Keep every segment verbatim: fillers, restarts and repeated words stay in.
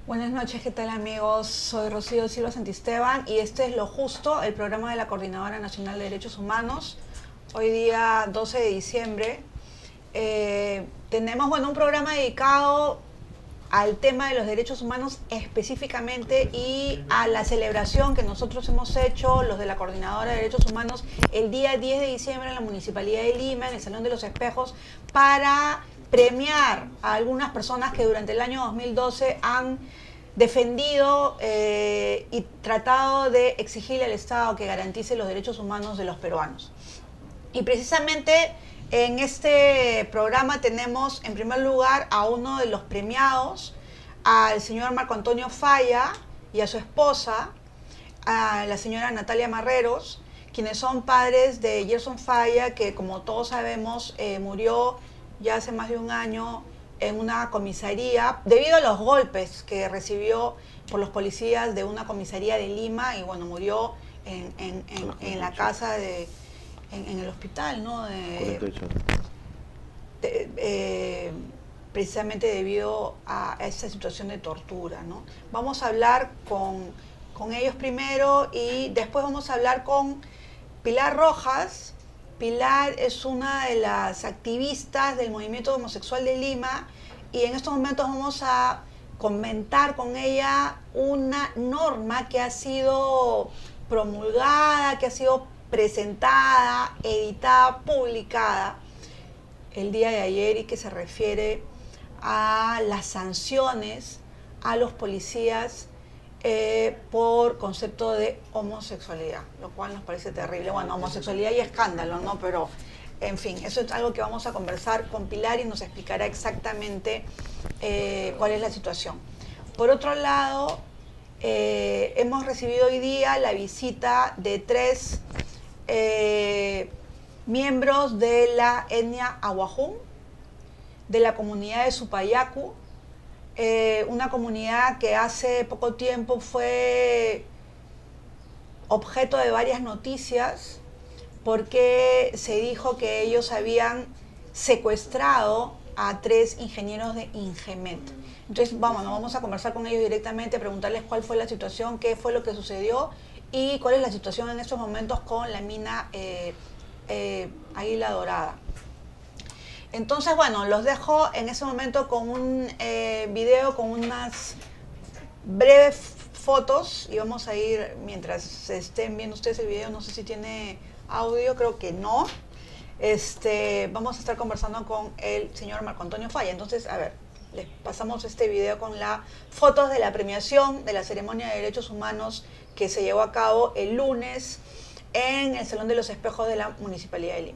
Buenas noches, ¿qué tal amigos? Soy Rocío Silva Santisteban y este es Lo Justo, el programa de la Coordinadora Nacional de Derechos Humanos. Hoy día doce de diciembre eh, tenemos bueno, un programa dedicado al tema de los derechos humanos específicamente y a la celebración que nosotros hemos hecho, los de la Coordinadora de Derechos Humanos, el día diez de diciembre en la Municipalidad de Lima, en el Salón de los Espejos, para premiar a algunas personas que durante el año dos mil doce han defendido eh, y tratado de exigirle al Estado que garantice los derechos humanos de los peruanos. Y precisamente en este programa tenemos en primer lugar a uno de los premiados, al señor Marco Antonio Falla y a su esposa, a la señora Natalia Marreros, quienes son padres de Gerson Falla, que como todos sabemos eh, murió ya hace más de un año en una comisaría debido a los golpes que recibió por los policías de una comisaría de Lima y bueno, murió en, en, en, en la casa de en, en el hospital, ¿no? De, de, eh, precisamente debido a esa situación de tortura, ¿no? Vamos a hablar con, con ellos primero y después vamos a hablar con Pilar Rojas. Pilar es una de las activistas del movimiento homosexual de Lima y en estos momentos vamos a comentar con ella una norma que ha sido promulgada, que ha sido presentada, editada, publicada el día de ayer y que se refiere a las sanciones a los policías eh, por concepto de homosexualidad, lo cual nos parece terrible. Bueno, homosexualidad y escándalo, ¿no? Pero, en fin, eso es algo que vamos a conversar con Pilar y nos explicará exactamente eh, cuál es la situación. Por otro lado, eh, hemos recibido hoy día la visita de tres eh, miembros de la etnia Ahuajún, de la comunidad de Supayacu, eh, una comunidad que hace poco tiempo fue objeto de varias noticias porque se dijo que ellos habían secuestrado a tres ingenieros de Ingemet. Entonces, vamos, vamos a conversar con ellos directamente, preguntarles cuál fue la situación, qué fue lo que sucedió y cuál es la situación en estos momentos con la mina eh, eh, Águila Dorada. Entonces, bueno, los dejo en ese momento con un eh, video, con unas breves fotos y vamos a ir, mientras estén viendo ustedes el video, no sé si tiene audio, creo que no. Este, vamos a estar conversando con el señor Marco Antonio Falla. Entonces, a ver, les pasamos este video con las fotos de la premiación de la ceremonia de derechos humanos que se llevó a cabo el lunes en el Salón de los Espejos de la Municipalidad de Lima.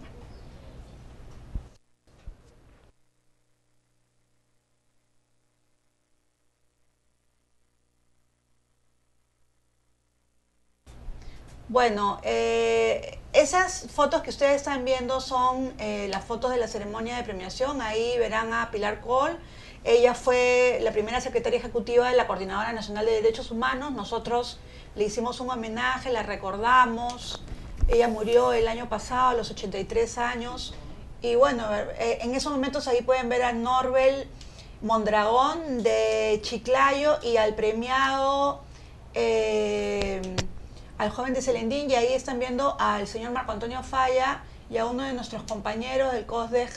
Bueno, eh, esas fotos que ustedes están viendo son eh, las fotos de la ceremonia de premiación. Ahí verán a Pilar Cole. Ella fue la primera secretaria ejecutiva de la Coordinadora Nacional de Derechos Humanos. Nosotros le hicimos un homenaje, la recordamos. Ella murió el año pasado a los ochenta y tres años. Y bueno, eh, en esos momentos ahí pueden ver a Norbel Mondragón de Chiclayo y al premiado... Eh, al joven de Selendín, y ahí están viendo al señor Marco Antonio Falla y a uno de nuestros compañeros del COSDEG,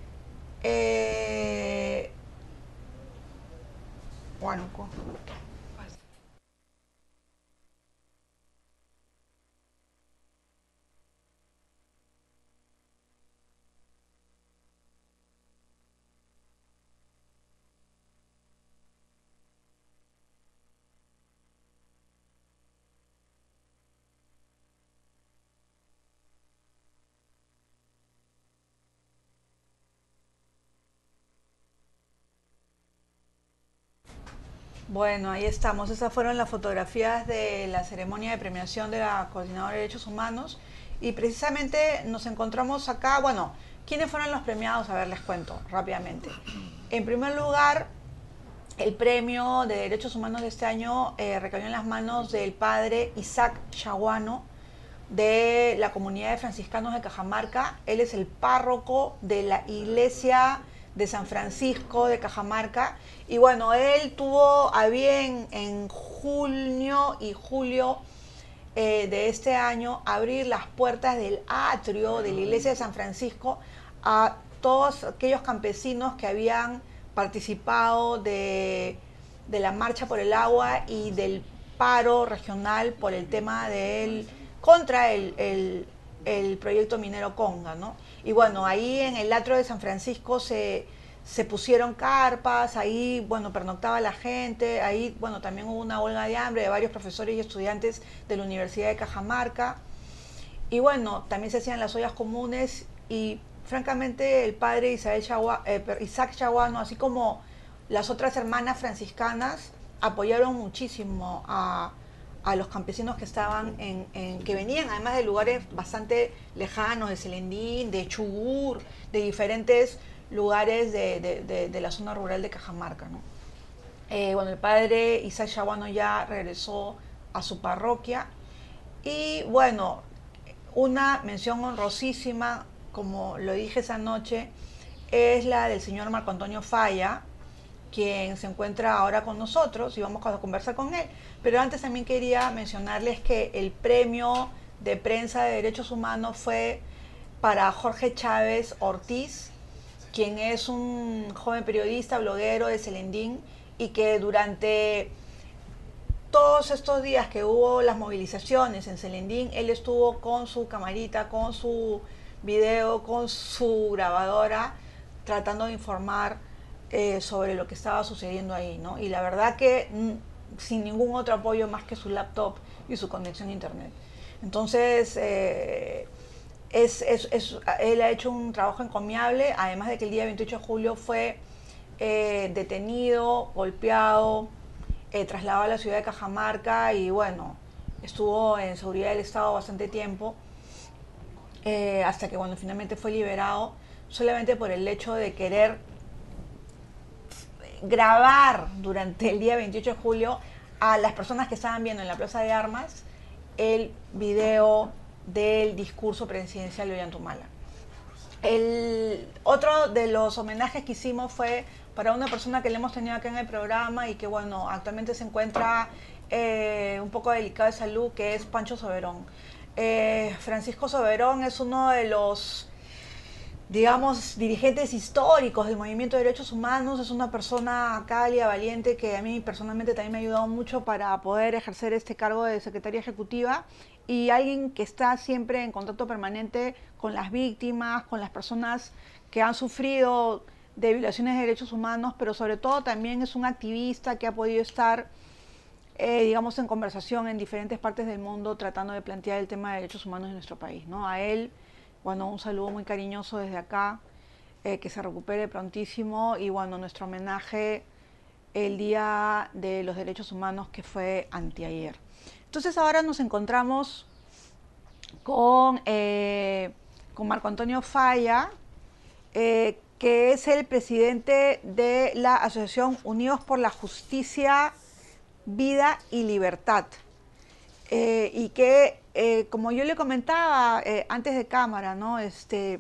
eh, Huánuco. Bueno, ahí estamos. Esas fueron las fotografías de la ceremonia de premiación de la Coordinadora de Derechos Humanos. Y precisamente nos encontramos acá, bueno, ¿quiénes fueron los premiados? A ver, les cuento rápidamente. En primer lugar, el premio de Derechos Humanos de este año eh, recayó en las manos del padre Isaac Chaguano, de la comunidad de franciscanos de Cajamarca. Él es el párroco de la iglesia de San Francisco, de Cajamarca. Y bueno, él tuvo a bien en junio y julio eh, de este año abrir las puertas del atrio de la iglesia de San Francisco a todos aquellos campesinos que habían participado de, de la marcha por el agua y del paro regional por el tema del contra el, el, el proyecto minero Conga, ¿no? Y bueno, ahí en el atrio de San Francisco se, se pusieron carpas, ahí, bueno, pernoctaba la gente, ahí, bueno, también hubo una huelga de hambre de varios profesores y estudiantes de la Universidad de Cajamarca. Y bueno, también se hacían las ollas comunes y francamente el padre Isabel Chagua, eh, Isaac Chaguano, así como las otras hermanas franciscanas, apoyaron muchísimo a, a los campesinos que estaban en, en, que venían además de lugares bastante lejanos, de Selendín, de Chubut, de diferentes lugares de, de, de, de la zona rural de Cajamarca, ¿no? Eh, bueno, el padre Isaac Chaguano ya regresó a su parroquia y bueno, una mención honrosísima, como lo dije esa noche, es la del señor Marco Antonio Falla, quien se encuentra ahora con nosotros y vamos a conversar con él. Pero antes también quería mencionarles que el premio de prensa de derechos humanos fue para Jorge Chávez Ortiz, quien es un joven periodista, bloguero de Selendín y que durante todos estos días que hubo las movilizaciones en Selendín, él estuvo con su camarita, con su video, con su grabadora, tratando de informar Eh, sobre lo que estaba sucediendo ahí, ¿no? Y la verdad que mm, sin ningún otro apoyo más que su laptop y su conexión a internet. Entonces, eh, es, es, es, él ha hecho un trabajo encomiable, además de que el día veintiocho de julio fue eh, detenido, golpeado, eh, trasladado a la ciudad de Cajamarca y bueno, estuvo en seguridad del Estado bastante tiempo, eh, hasta que bueno, finalmente fue liberado, solamente por el hecho de querer grabar durante el día veintiocho de julio a las personas que estaban viendo en la Plaza de Armas el video del discurso presidencial de Ollantumala. El otro de los homenajes que hicimos fue para una persona que le hemos tenido acá en el programa y que bueno, actualmente se encuentra eh, un poco delicado de salud, que es Pancho Soberón. Eh, Francisco Soberón es uno de los, digamos, dirigentes históricos del movimiento de derechos humanos, es una persona cálida, valiente, que a mí personalmente también me ha ayudado mucho para poder ejercer este cargo de secretaria ejecutiva y alguien que está siempre en contacto permanente con las víctimas, con las personas que han sufrido de violaciones de derechos humanos, pero sobre todo también es un activista que ha podido estar, eh, digamos, en conversación en diferentes partes del mundo tratando de plantear el tema de derechos humanos en nuestro país, ¿no? A él, bueno, un saludo muy cariñoso desde acá, eh, que se recupere prontísimo y bueno, nuestro homenaje el Día de los Derechos Humanos que fue anteayer. Entonces ahora nos encontramos con, eh, con Marco Antonio Falla, eh, que es el presidente de la Asociación Unidos por la Justicia, Vida y Libertad. Eh, y que, eh, como yo le comentaba eh, antes de cámara, ¿no? este,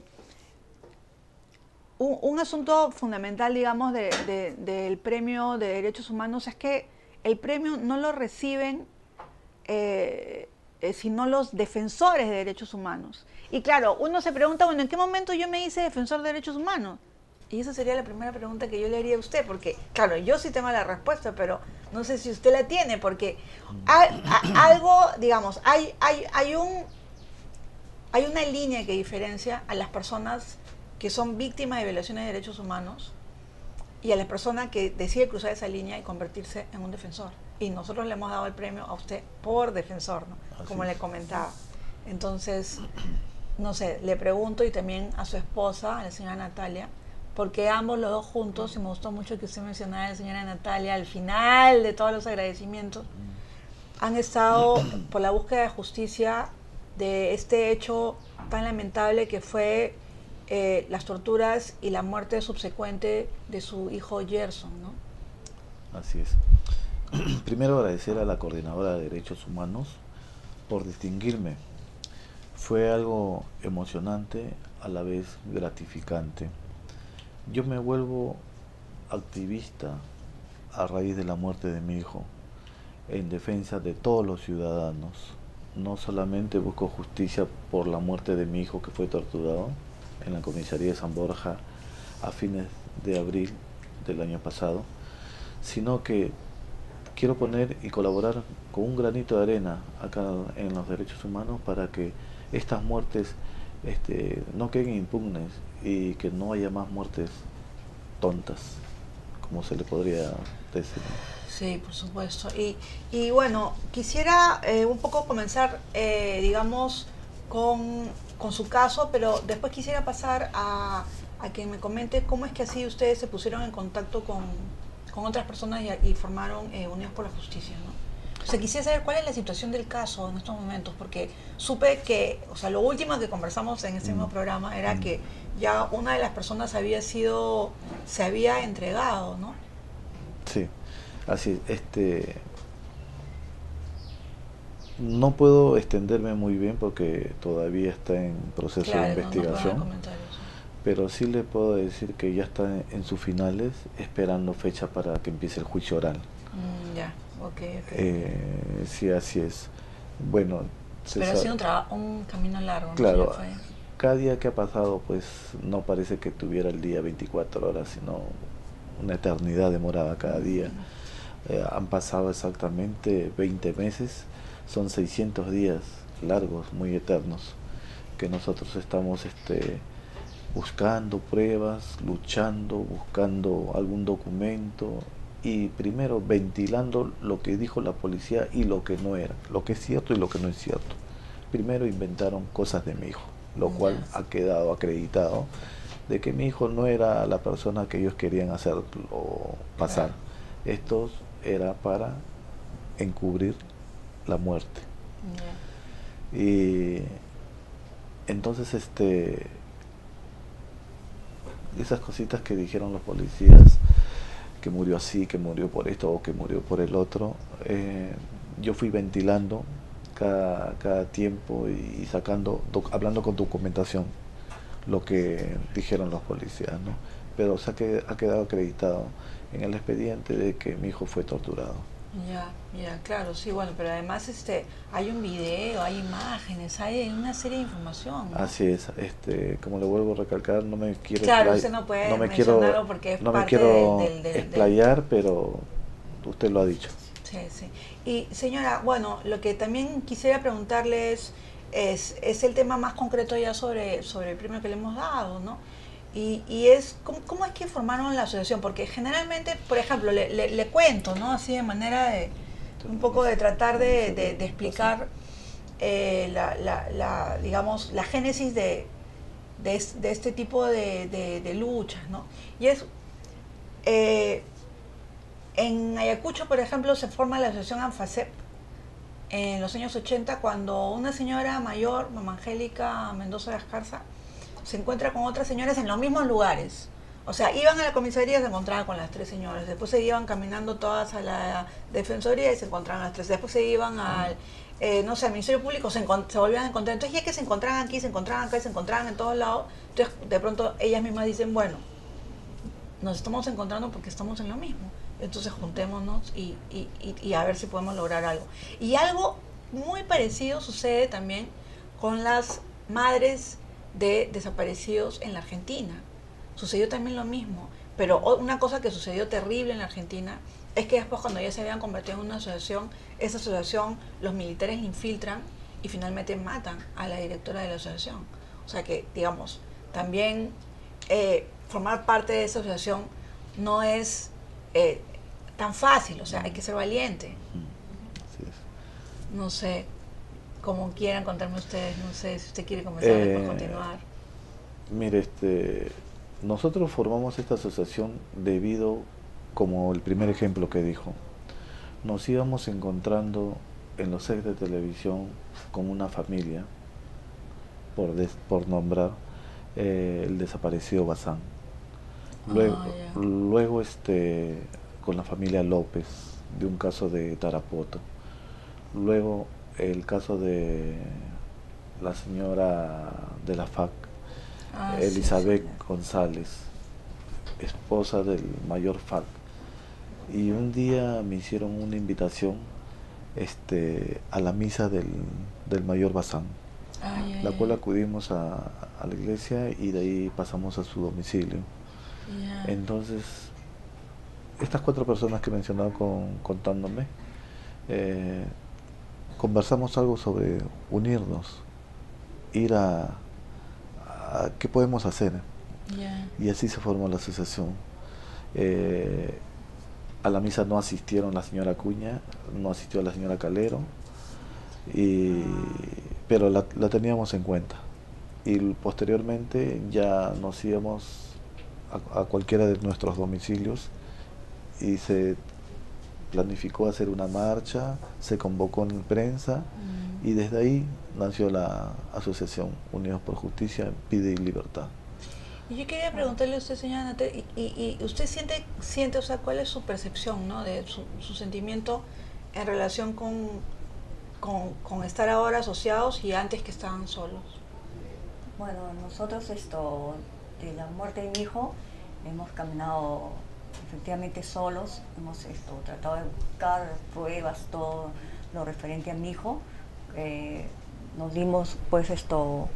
un, un asunto fundamental, digamos, de, de, del premio de derechos humanos es que el premio no lo reciben eh, eh, sino los defensores de derechos humanos. Y claro, uno se pregunta, bueno, ¿en qué momento yo me hice defensor de derechos humanos? Y esa sería la primera pregunta que yo le haría a usted, porque, claro, yo sí tengo la respuesta, pero no sé si usted la tiene, porque hay, hay, algo, digamos, hay, hay, hay, un, hay una línea que diferencia a las personas que son víctimas de violaciones de derechos humanos y a la persona que decide cruzar esa línea y convertirse en un defensor. Y nosotros le hemos dado el premio a usted por defensor, ¿no? Como le comentaba. Entonces, no sé, le pregunto y también a su esposa, a la señora Natalia, porque ambos los dos juntos, y me gustó mucho que usted mencionara a la señora Natalia al final de todos los agradecimientos, han estado por la búsqueda de justicia de este hecho tan lamentable que fue eh, las torturas y la muerte subsecuente de su hijo Gerson, ¿no? Así es. Primero agradecer a la Coordinadora de Derechos Humanos por distinguirme. Fue algo emocionante, a la vez gratificante, Yo me vuelvo activista a raíz de la muerte de mi hijo, en defensa de todos los ciudadanos. No solamente busco justicia por la muerte de mi hijo que fue torturado en la comisaría de San Borja a fines de abril del año pasado, sino que quiero poner y colaborar con un granito de arena acá en los derechos humanos para que estas muertes este, no queden impugnes y que no haya más muertes tontas, como se le podría decir. Sí, por supuesto. Y, y bueno, quisiera eh, un poco comenzar, eh, digamos, con, con su caso, pero después quisiera pasar a, a que me comente cómo es que así ustedes se pusieron en contacto con, con otras personas y, y formaron eh, Unidos por la Justicia, ¿no? O sea, quisiera saber cuál es la situación del caso en estos momentos, porque supe que, o sea, lo último que conversamos en este mismo programa era que ya una de las personas había sido, se había entregado, ¿no? Sí, así, este, no puedo extenderme muy bien porque todavía está en proceso Claro, de no, no puedo dar investigación, comentarios. pero sí le puedo decir que ya está en, en sus finales, esperando fecha para que empiece el juicio oral. Mm, ya, ok, ok. Eh, sí, así es. Bueno, se Pero ha sa- sido un, traba- un camino largo, ¿no? claro, Ya fue. cada día que ha pasado, pues no parece que tuviera el día veinticuatro horas, sino una eternidad demorada cada día. Eh, han pasado exactamente veinte meses, son seiscientos días largos, muy eternos, que nosotros estamos este, buscando pruebas, luchando, buscando algún documento y primero ventilando lo que dijo la policía y lo que no era, lo que es cierto y lo que no es cierto. Primero inventaron cosas de mi hijo, lo cual Ya. ha quedado acreditado de que mi hijo no era la persona que ellos querían hacerlo pasar. Claro. Esto era para encubrir la muerte. Ya. Y entonces este esas cositas que dijeron los policías, que murió así, que murió por esto o que murió por el otro, eh, yo fui ventilando cada, cada tiempo y sacando, doc- hablando con documentación lo que dijeron los policías, ¿no? Pero o sea que ha quedado acreditado en el expediente de que mi hijo fue torturado. Ya, ya, claro, sí, bueno, pero además este, hay un video, hay imágenes, hay una serie de información, ¿no? Así es, este, como le vuelvo a recalcar, no me quiero Claro, explay- usted no puede no me quiero, mencionarlo porque es no me parte quiero del, del, del, del- explayar, pero usted lo ha dicho. Sí, sí. Y señora, bueno, lo que también quisiera preguntarle es, es, es el tema más concreto ya sobre, sobre el premio que le hemos dado, ¿no? Y, y es, ¿cómo, ¿cómo es que formaron la asociación? Porque generalmente, por ejemplo, le, le, le cuento, ¿no? Así de manera de, un poco de tratar de, de, de explicar eh, la, la, la, digamos, la génesis de, de, de este tipo de, de, de luchas, ¿no? Y es... Eh, en Ayacucho, por ejemplo, se forma la asociación ANFACEP en los años ochenta cuando una señora mayor, Mamá Angélica Mendoza de Escarza, se encuentra con otras señoras en los mismos lugares. O sea, iban a la comisaría y se encontraban con las tres señoras. Después se iban caminando todas a la defensoría y se encontraban las tres. Después se iban al, eh, no sé, al Ministerio Público, se, se volvían a encontrar. Entonces ya que se encontraban aquí, se encontraban acá, se encontraban en todos lados, entonces de pronto ellas mismas dicen, bueno, nos estamos encontrando porque estamos en lo mismo. Entonces juntémonos y, y, y, y a ver si podemos lograr algo. Y algo muy parecido sucede también con las madres de desaparecidos en la Argentina. Sucedió también lo mismo. Pero una cosa que sucedió terrible en la Argentina es que después, cuando ya se habían convertido en una asociación, esa asociación, los militares la infiltran y finalmente matan a la directora de la asociación. O sea que, digamos, también eh, formar parte de esa asociación no es eh, tan fácil, o sea, hay que ser valiente. Así es. No sé, como quieran contarme ustedes, no sé si usted quiere comenzar Eh, después continuar. Mire, este, nosotros formamos esta asociación debido, como el primer ejemplo que dijo, nos íbamos encontrando en los sets de televisión con una familia, por, des, por nombrar, eh, el desaparecido Bazán. Luego, Ah, ya. luego este, con la familia López, de un caso de Tarapoto. Luego el caso de la señora de la F A C, Ah, sí, Elizabeth sí, González, esposa del mayor F A R C. Y un día me hicieron una invitación este, a la misa del, del mayor Bazán, Ay, la ay, cual ay. acudimos a, a la iglesia y de ahí pasamos a su domicilio. Ya. Entonces, estas cuatro personas que he mencionado con, contándome, eh, conversamos algo sobre unirnos, ir a, a qué podemos hacer. Ya. Y así se formó la asociación. Eh, a la misa no asistieron la señora Acuña, no asistió la señora Calero, y, pero la, la teníamos en cuenta. Y posteriormente ya nos íbamos a, a cualquiera de nuestros domicilios y se planificó hacer una marcha, se convocó en prensa Mm. y desde ahí nació la asociación Unidos por Justicia, Pide y Libertad. Y yo quería preguntarle a usted, señora Nate, y, y, y usted siente, siente, o sea, ¿cuál es su percepción, ¿no? De su, su sentimiento en relación con, con, con estar ahora asociados y antes que estaban solos? Bueno, nosotros esto, de la muerte de mi hijo, hemos caminado efectivamente solos, hemos esto, tratado de buscar pruebas, todo lo referente a mi hijo. Eh, nos dimos pues esto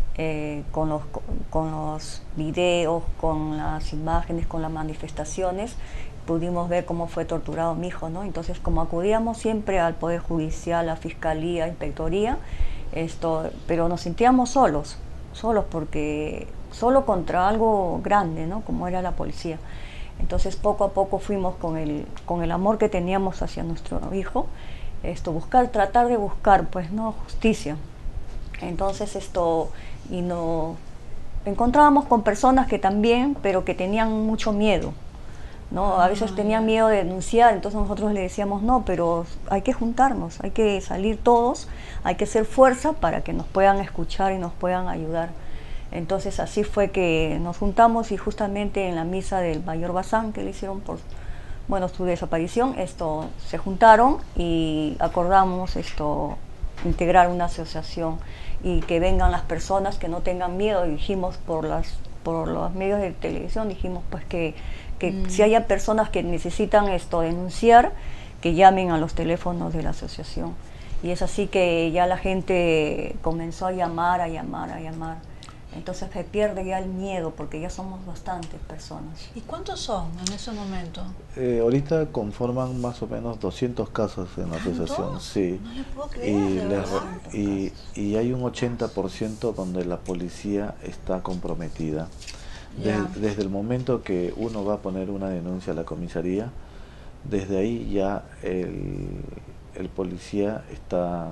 eh, con, los, con los videos, con las imágenes, con las manifestaciones, pudimos ver cómo fue torturado mi hijo, ¿no? Entonces, como acudíamos siempre al Poder Judicial, a la Fiscalía, Inspectoría, esto, pero nos sentíamos solos, solos porque solo contra algo grande, ¿no? Como era la policía. Entonces poco a poco fuimos con el, con el amor que teníamos hacia nuestro hijo, esto, buscar, tratar de buscar, pues, ¿no? Justicia. Entonces esto, y nos encontrábamos con personas que también, pero que tenían mucho miedo, ¿no? A veces Ah, tenían ya. miedo de denunciar, entonces nosotros le decíamos, no, pero hay que juntarnos, hay que salir todos, hay que hacer fuerza para que nos puedan escuchar y nos puedan ayudar. Entonces así fue que nos juntamos y justamente en la misa del mayor Bazán que le hicieron por, bueno, su desaparición, esto, se juntaron y acordamos esto, integrar una asociación y que vengan las personas que no tengan miedo. Y dijimos por las por los medios de televisión, dijimos pues que, que mm. si haya personas que necesitan esto denunciar, que llamen a los teléfonos de la asociación. Y es así que ya la gente comenzó a llamar, a llamar, a llamar. Entonces se pierde ya el miedo porque ya somos bastantes personas. ¿Y cuántos son en ese momento? Eh, ahorita conforman más o menos doscientos casos en la asociación, sí. No le puedo creer, Y, de les, verdad. y, y hay un ochenta por ciento donde la policía está comprometida. Ya. De, desde el momento que uno va a poner una denuncia a la comisaría, desde ahí ya el, el policía está,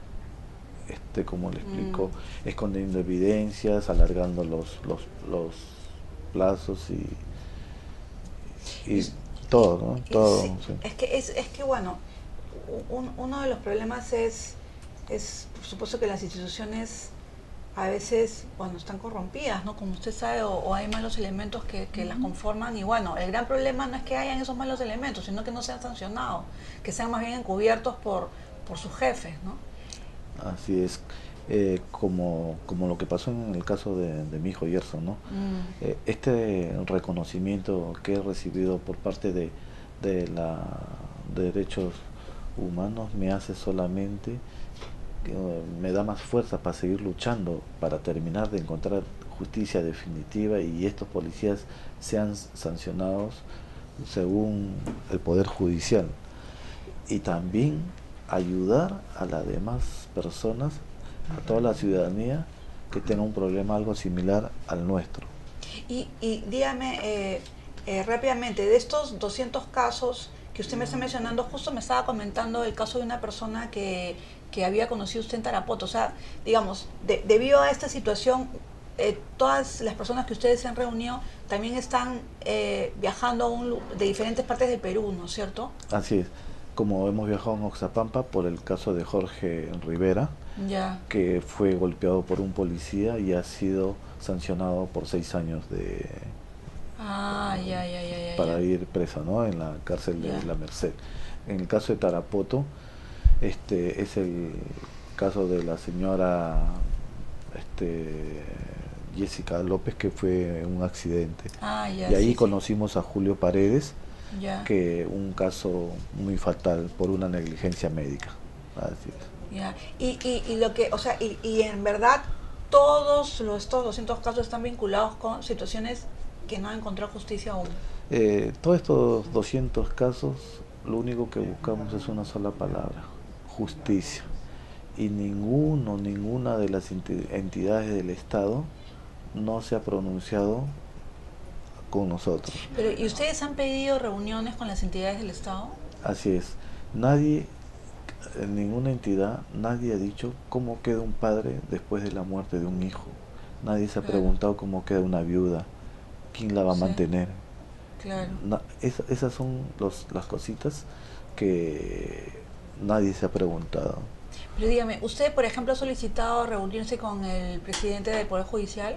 este, como le explico, mm. escondiendo evidencias, alargando los, los, los plazos y, y, y todo, ¿no? Todo, sí. Sí. Es que, es, es que bueno, un, uno de los problemas es, es, por supuesto, que las instituciones a veces, bueno, están corrompidas, ¿no? Como usted sabe, o, o hay malos elementos que, que uh-huh. las conforman. Y bueno, el gran problema no es que hayan esos malos elementos, sino que no sean sancionados, que sean más bien encubiertos por, por sus jefes, ¿no? Así es, eh, como, como lo que pasó en el caso de, de mi hijo Gerson, ¿no? Mm. Eh, este reconocimiento que he recibido por parte de, de la de derechos humanos me hace solamente, eh, me da más fuerza para seguir luchando, para terminar de encontrar justicia definitiva y estos policías sean sancionados según el Poder Judicial. Y también ayudar a las demás personas, a toda la ciudadanía que tenga un problema algo similar al nuestro. Y, y dígame eh, eh, rápidamente, de estos doscientos casos que usted me está mencionando, justo me estaba comentando el caso de una persona que, que había conocido usted en Tarapoto. O sea, digamos, de, debido a esta situación, eh, todas las personas que ustedes se han reunido también están eh, viajando a un, de diferentes partes del Perú, ¿no es cierto? Así es. Como hemos viajado en Oxapampa por el caso de Jorge Rivera, ya. que fue golpeado por un policía y ha sido sancionado por seis años de ah, ya, ya, ya, ya, para ya. ir preso, ¿no? En la cárcel de ya. La Merced. En el caso de Tarapoto, este es el caso de la señora este, Jessica López, que fue un accidente. Ah, ya, y ahí sí, conocimos sí. a Julio Paredes, ya. que un caso muy fatal por una negligencia médica. Así es. Ya. Y, y, y lo que, o sea, y, y en verdad todos los, estos doscientos casos están vinculados con situaciones que no han encontrado justicia aún. Eh, todos estos doscientos casos, lo único que buscamos es una sola palabra: justicia. Y ninguno, ninguna de las entidades del Estado no se ha pronunciado con nosotros. Pero, ¿y ustedes han pedido reuniones con las entidades del Estado? Así es. Nadie, en ninguna entidad, nadie ha dicho cómo queda un padre después de la muerte de un hijo. Nadie se ha claro. preguntado cómo queda una viuda, quién la va a sí. mantener. Claro. Na, esa, esas son los, las cositas que nadie se ha preguntado. Pero dígame, ¿usted, por ejemplo, ha solicitado reunirse con el presidente del Poder Judicial?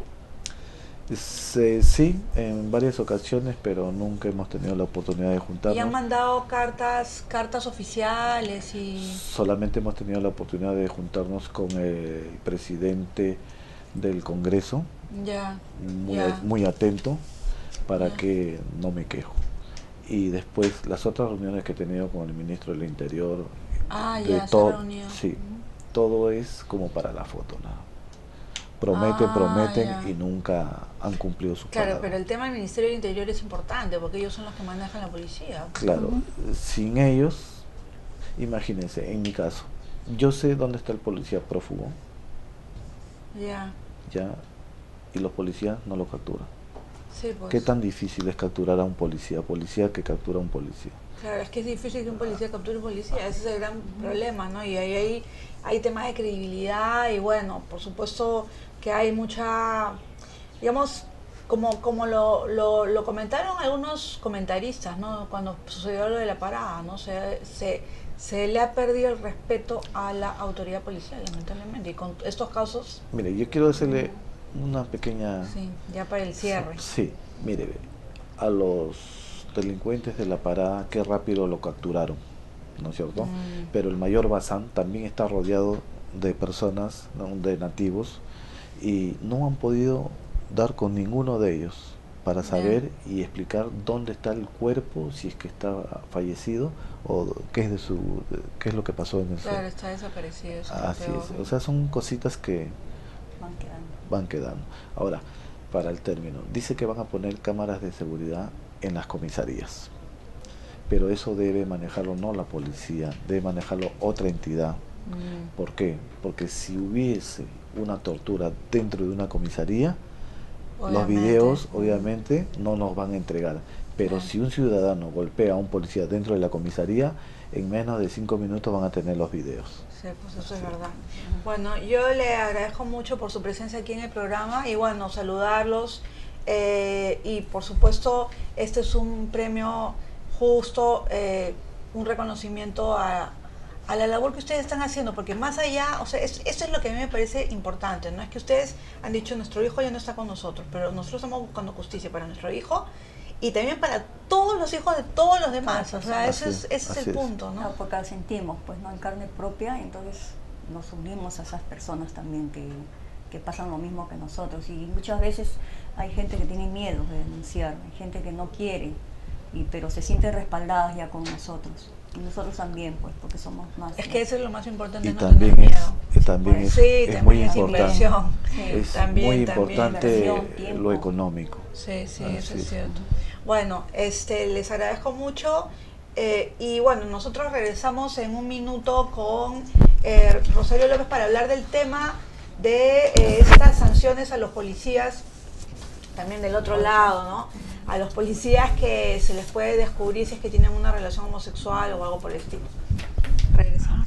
Sí, sí, en varias ocasiones, pero nunca hemos tenido la oportunidad de juntarnos. ¿Y han mandado cartas cartas oficiales? y Solamente hemos tenido la oportunidad de juntarnos con el presidente del Congreso, ya, muy, ya. muy atento, para ya. que no me quejo. Y después las otras reuniones que he tenido con el ministro del Interior, ah, de ya, todo, se reunió. Sí, todo es como para la foto, ¿no? Prometen, ah, prometen ya. y nunca han cumplido su Claro, palabra. pero el tema del Ministerio del Interior es importante porque ellos son los que manejan la policía. Claro, uh-huh. Sin ellos, imagínense, en mi caso, yo sé dónde está el policía prófugo. Ya. Ya, y los policías no lo capturan. Sí, pues. ¿Qué tan difícil es capturar a un policía? Policía que captura a un policía. Claro, es que es difícil que un policía capture a un policía, ese es el gran problema, ¿no? Y ahí hay, hay temas de credibilidad y bueno, por supuesto que hay mucha, digamos, como, como lo, lo, lo comentaron algunos comentaristas, ¿no? Cuando sucedió lo de la parada, ¿no? Se, se, se le ha perdido el respeto a la autoridad policial, lamentablemente, y con estos casos... Mire, yo quiero hacerle una pequeña... Sí, ya para el cierre. Sí, mire, a los delincuentes de la parada, qué rápido lo capturaron, ¿no es cierto? Mm. Pero el mayor Bazán también está rodeado de personas, ¿no? de nativos, y no han podido dar con ninguno de ellos para saber yeah. y explicar dónde está el cuerpo, si es que está fallecido o qué es de su qué es lo que pasó en el Claro, está desaparecido. Eso Así es, o sea, son cositas que van quedando. van quedando. Ahora, para el término, dice que van a poner cámaras de seguridad en las comisarías, pero eso debe manejarlo no la policía, debe manejarlo otra entidad. Mm. ¿Por qué? Porque si hubiese una tortura dentro de una comisaría, obviamente. Los videos obviamente no nos van a entregar, pero sí. Si un ciudadano golpea a un policía dentro de la comisaría, en menos de cinco minutos van a tener los videos. Sí, pues eso es verdad. Bueno, yo le agradezco mucho por su presencia aquí en el programa y bueno, saludarlos eh, y por supuesto este es un premio justo, eh, un reconocimiento a, a la labor que ustedes están haciendo, porque más allá, o sea, es, eso es lo que a mí me parece importante, ¿no? Es que ustedes han dicho, nuestro hijo ya no está con nosotros, pero nosotros estamos buscando justicia para nuestro hijo y también para todos los hijos de todos los demás, o sea, ese es, ese es el punto, ¿no? No, porque sentimos, pues, ¿no? En carne propia, entonces nos unimos a esas personas también que, que pasan lo mismo que nosotros, y muchas veces hay gente que tiene miedo de denunciar, hay gente que no quiere, y, pero se sienten respaldadas ya con nosotros. Y nosotros también, pues, porque somos más... Es que eso es lo más importante, y no también tener es, miedo. también es, sí, es también muy es importante, sí, es también, muy también. importante Inversión, lo económico. Sí, sí, Así eso es es. cierto. Bueno, este, les agradezco mucho eh, y bueno, nosotros regresamos en un minuto con eh, Rosario López para hablar del tema de eh, estas sanciones a los policías, también del otro lado, ¿no? A los policías que se les puede descubrir si es que tienen una relación homosexual o algo por el estilo. Regresamos.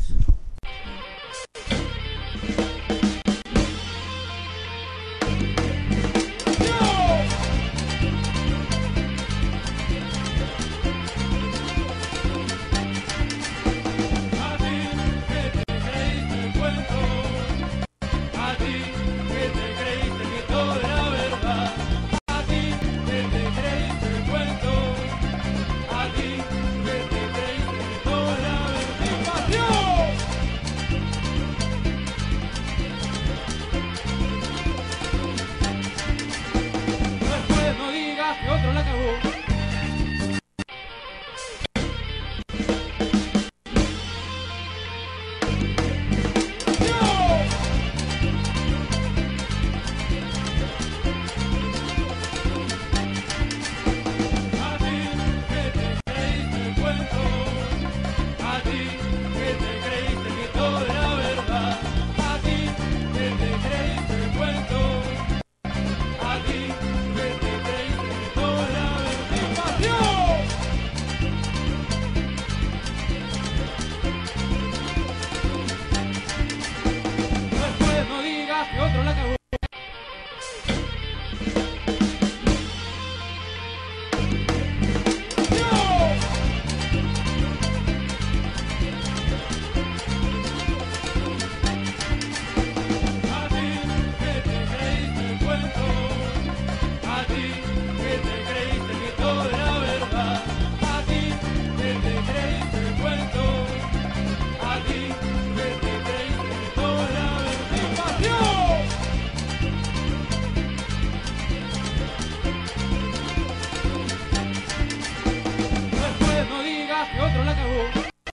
digas que otro la cagó.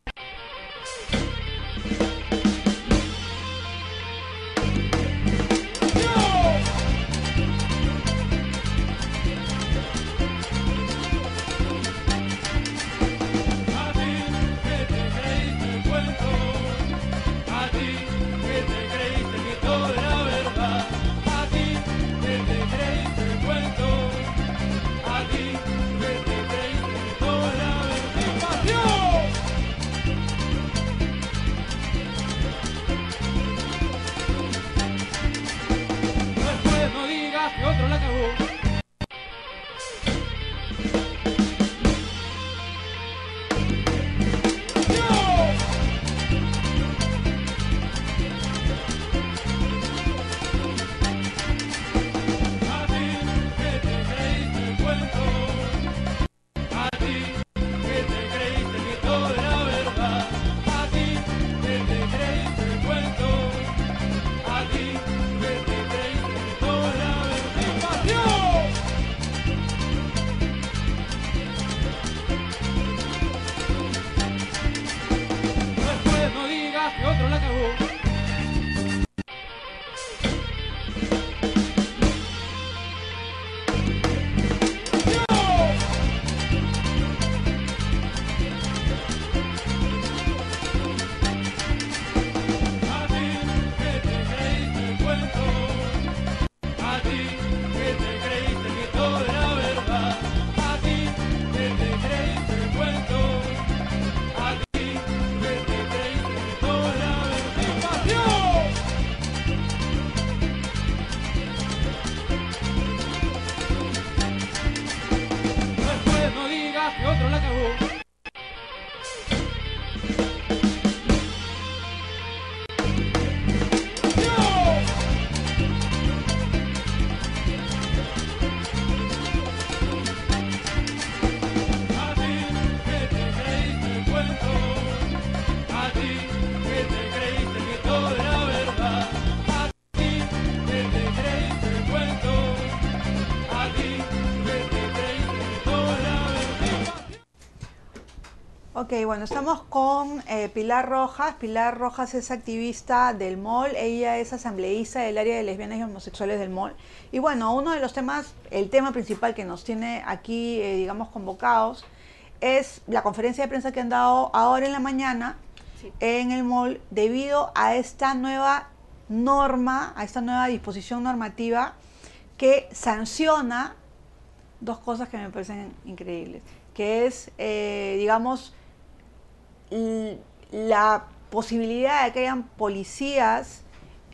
Que otro la cagó. Que otro la cagó. Que otro la cagó. Ok, bueno, estamos con eh, Pilar Rojas. Pilar Rojas es activista del M O L, ella es asambleísta del área de lesbianas y homosexuales del M O L. Y bueno, uno de los temas, el tema principal que nos tiene aquí, eh, digamos, convocados, es la conferencia de prensa que han dado ahora en la mañana sí. en el M O L, debido a esta nueva norma, a esta nueva disposición normativa que sanciona dos cosas que me parecen increíbles, que es, eh, digamos, la posibilidad de que hayan policías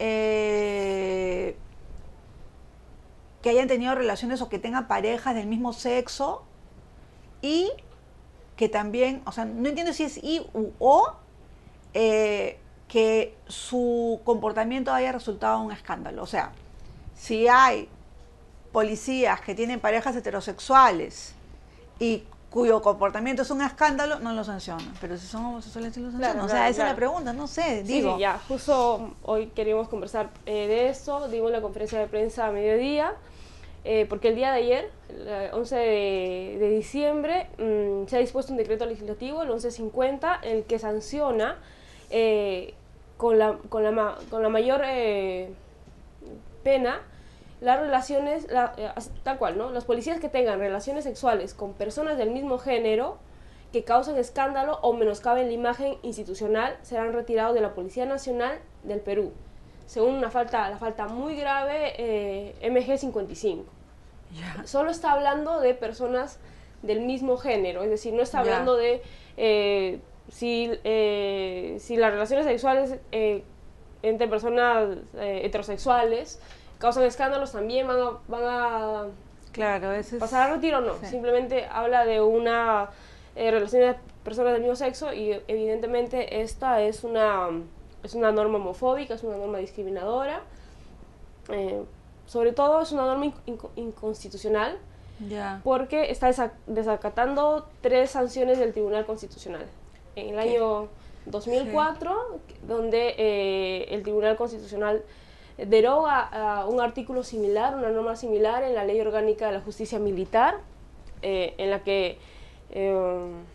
eh, que hayan tenido relaciones o que tengan parejas del mismo sexo, y que también, o sea, no entiendo si es y u o, eh, que su comportamiento haya resultado un escándalo. O sea, si hay policías que tienen parejas heterosexuales y cuyo comportamiento es un escándalo, no lo sancionan. Pero si son homosexuales, sí lo sancionan. Claro, o sea, claro, esa claro. es la pregunta, no sé, Sí, digo. sí, ya, justo hoy queríamos conversar eh, de eso, dimos la conferencia de prensa a mediodía, eh, porque el día de ayer, el once de, de diciembre, mmm, se ha dispuesto un decreto legislativo, el once cincuenta, en el que sanciona eh, con, la, con, la, con la mayor eh, pena las relaciones, la, eh, tal cual, ¿no? Los policías que tengan relaciones sexuales con personas del mismo género que causan escándalo o menoscaben la imagen institucional serán retirados de la Policía Nacional del Perú, según una falta, la falta muy grave eh, M G cincuenta y cinco. Yeah. Solo está hablando de personas del mismo género, es decir, no está hablando yeah. de eh, si, eh, si las relaciones sexuales eh, entre personas eh, heterosexuales causan escándalos, también van a, van a claro, ese pasar a retiro o no. Sí. Simplemente habla de una eh, relación de personas del mismo sexo y evidentemente esta es una, es una norma homofóbica, es una norma discriminadora. Eh, sobre todo es una norma inc inconstitucional yeah. porque está desacatando tres sanciones del Tribunal Constitucional. En el año dos mil cuatro, sí. donde eh, el Tribunal Constitucional deroga uh, un artículo similar, una norma similar en la Ley Orgánica de la Justicia Militar, eh, en la que eh,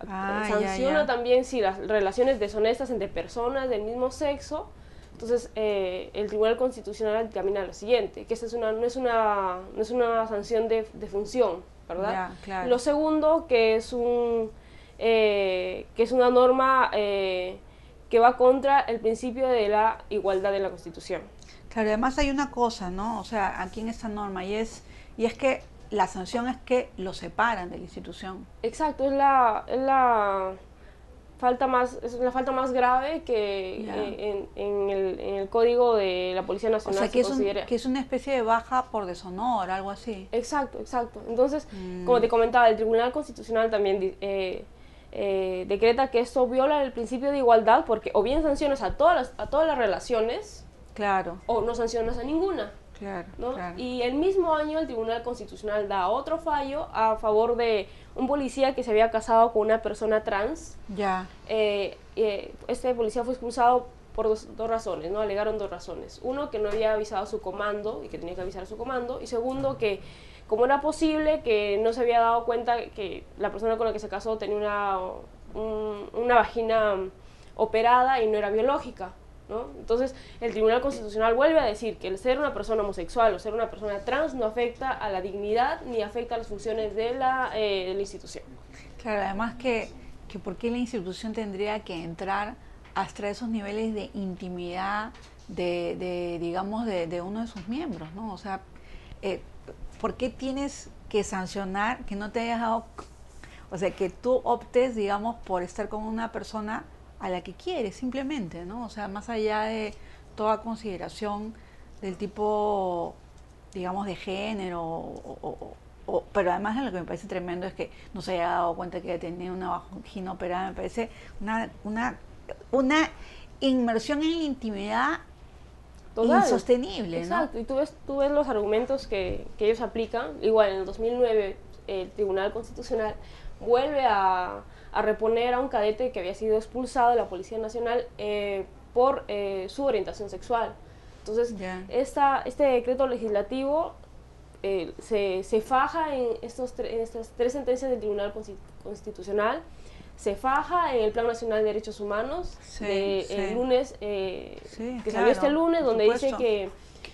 Ah, sanciona ya, ya. también si las relaciones deshonestas entre personas del mismo sexo. Entonces, eh, el Tribunal Constitucional dictamina lo siguiente, que esa es una, no, es una, no es una sanción de, de función, ¿verdad? Ya, claro. Lo segundo, que es, un, eh, que es una norma eh, que va contra el principio de la igualdad de la Constitución. Claro, además hay una cosa, ¿no? O sea, aquí en esta norma, y es, y es que la sanción es que lo separan de la institución. Exacto, es la, es la falta más, es la falta más grave que Ya. eh, en, en, el, en el código de la Policía O Nacional sea, se que es, un, considera. que es una especie de baja por deshonor, algo así. Exacto, exacto. Entonces, Mm. como te comentaba, el Tribunal Constitucional también di- eh, eh, decreta que esto viola el principio de igualdad porque o bien sancionas a todas las, a todas las relaciones Claro, o no sancionas a ninguna. claro, ¿No? claro. Y el mismo año el Tribunal Constitucional da otro fallo a favor de un policía que se había casado con una persona trans. Ya, Eh, eh, este policía fue expulsado por dos, dos razones, ¿no? Alegaron dos razones. Uno, que no había avisado a su comando y que tenía que avisar a su comando. Y segundo, que como era posible que no se había dado cuenta que la persona con la que se casó tenía una, un- una vagina operada y no era biológica, ¿no? Entonces, el Tribunal Constitucional vuelve a decir que el ser una persona homosexual o ser una persona trans no afecta a la dignidad ni afecta a las funciones de la, eh, de la institución. claro, además que, que por qué la institución tendría que entrar hasta esos niveles de intimidad de, de digamos, de, de uno de sus miembros, ¿no? O sea, eh, ¿por qué tienes que sancionar que no te hayas dado, o sea, que tú optes, digamos, por estar con una persona a la que quieres, simplemente, ¿no? O sea, más allá de toda consideración del tipo, digamos, de género, o, o- o- o- pero además lo que me parece tremendo es que no se haya dado cuenta que tenía una vagina operada, me parece una, una, una inmersión en la intimidad Total. insostenible, ¿no? Exacto, y tú ves, tú ves los argumentos que, que ellos aplican. Igual en el dos mil nueve el Tribunal Constitucional vuelve a, a reponer a un cadete que había sido expulsado de la Policía Nacional eh, por eh, su orientación sexual. Entonces, Ya. esta, este decreto legislativo eh, se, se faja en, estos tre- en estas tres sentencias del Tribunal Consti- Constitucional, se faja en el Plan Nacional de Derechos Humanos Sí, de, sí. el lunes, eh, Sí, que claro, salió este lunes, por donde dice supuesto. que,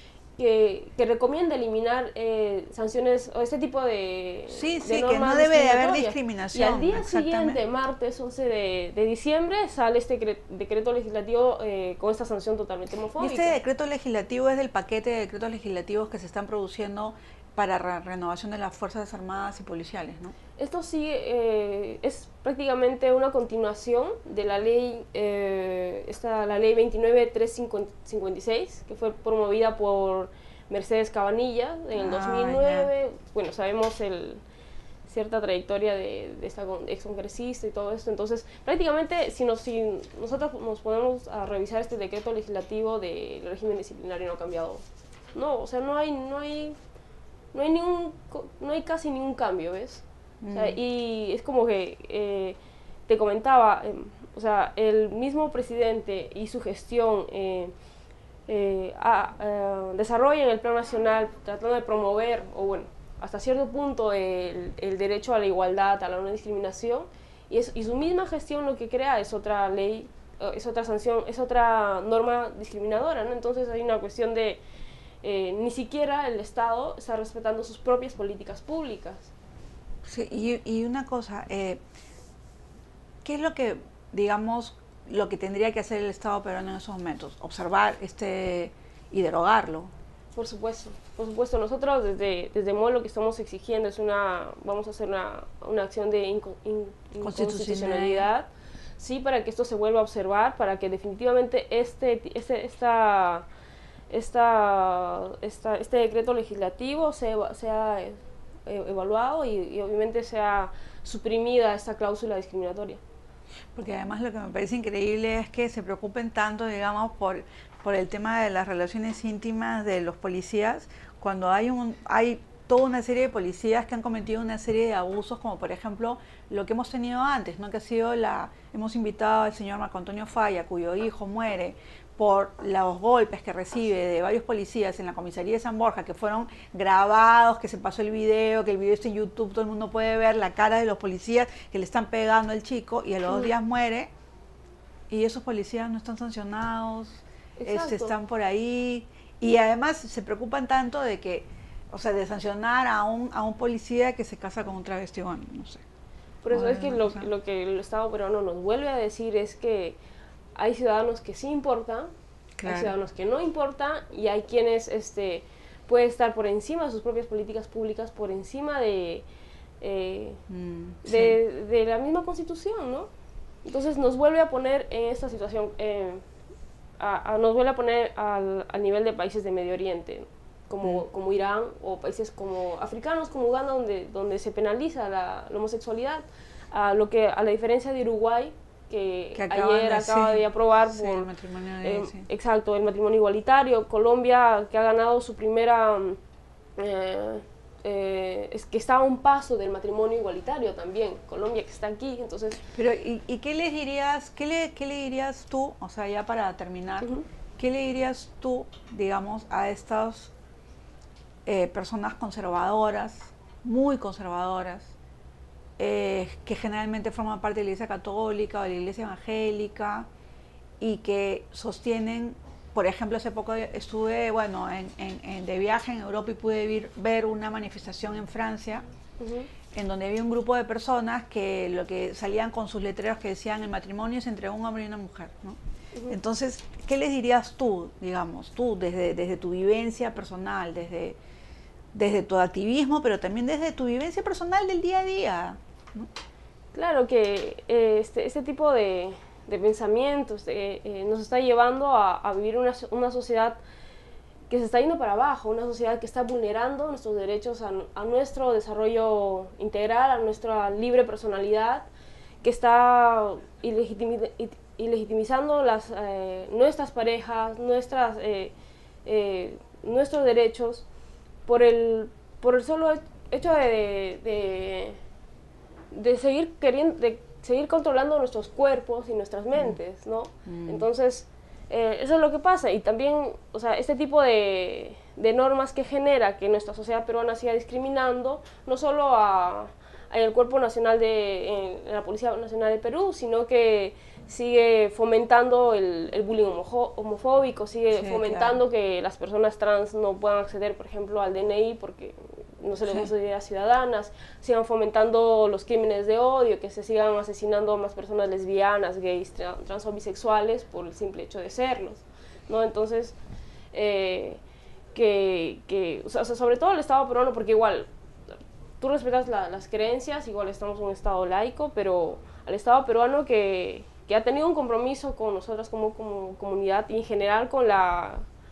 que, que recomienda eliminar eh, sanciones o este tipo de Sí, de sí, que normas no debe de haber discriminatorias. discriminación, Y al día exactamente. siguiente, martes once de, de diciembre, sale este cre- decreto legislativo eh, con esta sanción totalmente Y homofóbica. este decreto legislativo es del paquete de decretos legislativos que se están produciendo para la renovación de las Fuerzas Armadas y Policiales, ¿no? Esto sí eh, es prácticamente una continuación de la ley, eh, esta, la ley veintinueve mil trescientos cincuenta y seis, que fue promovida por Mercedes Cabanilla en el Ah, dos mil nueve. Bueno, sabemos el, cierta trayectoria de, de esta con- excongresista y todo esto. Entonces, prácticamente, si, nos, si nosotros nos ponemos a revisar este decreto legislativo del régimen disciplinario, no ha cambiado. No, o sea, no hay, no hay, no hay ningún, co- no hay casi ningún cambio, ¿ves? O sea, Mm. y es como que eh, te comentaba, eh, o sea, el mismo presidente y su gestión eh, eh, a- eh, desarrollan el Plan Nacional tratando de promover, o bueno, hasta cierto punto, el, el derecho a la igualdad, a la no discriminación, y, es, y su misma gestión lo que crea es otra ley, eh, es otra sanción, es otra norma discriminadora, ¿no? Entonces hay una cuestión de eh, ni siquiera el Estado está respetando sus propias políticas públicas. Sí, y, y una cosa, eh, ¿qué es lo que, digamos, lo que tendría que hacer el Estado peruano en esos momentos? Observar este y derogarlo. Por supuesto, por supuesto. Nosotros desde, desde M O L lo que estamos exigiendo es una, vamos a hacer una, una acción de inco- in- inconstitucionalidad, sí, para que esto se vuelva a observar, para que definitivamente este, este, esta, esta, esta, este decreto legislativo sea, sea eh, evaluado y, y obviamente sea suprimida esta cláusula discriminatoria. Porque además lo que me parece increíble es que se preocupen tanto, digamos, por, por el tema de las relaciones íntimas de los policías, cuando hay un hay toda una serie de policías que han cometido una serie de abusos, como por ejemplo lo que hemos tenido antes, ¿no? Que ha sido la, hemos invitado al señor Marco Antonio Falla, cuyo hijo muere por los golpes que recibe de varios policías en la comisaría de San Borja, que fueron grabados, que se pasó el video, que el video está en YouTube, todo el mundo puede ver la cara de los policías que le están pegando al chico, y a los dos días muere, y esos policías no están sancionados, este, están por ahí, y además se preocupan tanto de que, o sea, de sancionar a un, a un policía que se casa con un travesti, bueno, no sé. Por eso no, es que lo, o sea, lo que el Estado peruano nos vuelve a decir es que hay ciudadanos que sí importan, claro. hay ciudadanos que no importan, y hay quienes este, pueden estar por encima de sus propias políticas públicas, por encima de, eh, mm, de, sí. de la misma Constitución, ¿no? Entonces nos vuelve a poner en esta situación, eh, a, a, nos vuelve a poner al, al nivel de países de Medio Oriente, como, mm. como Irán, o países como africanos, como Uganda, donde, donde se penaliza la, la homosexualidad, a, lo que, a la diferencia de Uruguay, que, que ayer de, acaba sí, de aprobar sí, por, el matrimonio de, eh, sí. exacto, el matrimonio igualitario. Colombia, que ha ganado su primera, eh, eh, es que está a un paso del matrimonio igualitario también. Colombia, que está aquí, entonces. Pero ¿y, y qué les dirías, qué le, qué le dirías tú, o sea, ya para terminar, uh-huh. qué le dirías tú, digamos, a estas eh, personas conservadoras, muy conservadoras, Eh, que generalmente forman parte de la Iglesia Católica o de la Iglesia Evangélica, y que sostienen, por ejemplo, hace poco estuve, bueno, en, en, en, de viaje en Europa y pude ver, ver una manifestación en Francia, uh-huh. en donde había un grupo de personas que lo que salían con sus letreros que decían: el matrimonio es entre un hombre y una mujer, ¿no? Uh-huh. Entonces, ¿qué les dirías tú, digamos, tú desde, desde tu vivencia personal, desde, desde tu activismo, pero también desde tu vivencia personal del día a día? ¿No? Claro que eh, este, este tipo de, de pensamientos eh, eh, nos está llevando a, a vivir una, una sociedad que se está yendo para abajo, una sociedad que está vulnerando nuestros derechos a, a nuestro desarrollo integral, a nuestra libre personalidad, que está ilegitimi, ilegitimizando las, eh, nuestras parejas, nuestras, eh, eh, nuestros derechos, por el, por el solo hecho de... de de seguir queriendo, de seguir controlando nuestros cuerpos y nuestras mentes, ¿no? Mm. Entonces, eh, eso es lo que pasa, y también, o sea, este tipo de, de normas que genera que nuestra sociedad peruana siga discriminando, no solo a, a el Cuerpo Nacional de, en la Policía Nacional de Perú, sino que sigue fomentando el, el bullying homofóbico, sigue sí, fomentando claro. que las personas trans no puedan acceder, por ejemplo, al D N I porque no se les sí. considera ciudadanas, sigan fomentando los crímenes de odio, que se sigan asesinando a más personas lesbianas, gays, trans o bisexuales por el simple hecho de serlos, ¿no? Entonces, eh, que, que o sea, sobre todo el Estado peruano, porque igual, tú respetas la, las creencias, igual estamos en un Estado laico, pero al Estado peruano que, que ha tenido un compromiso con nosotras como, como comunidad y en general con la...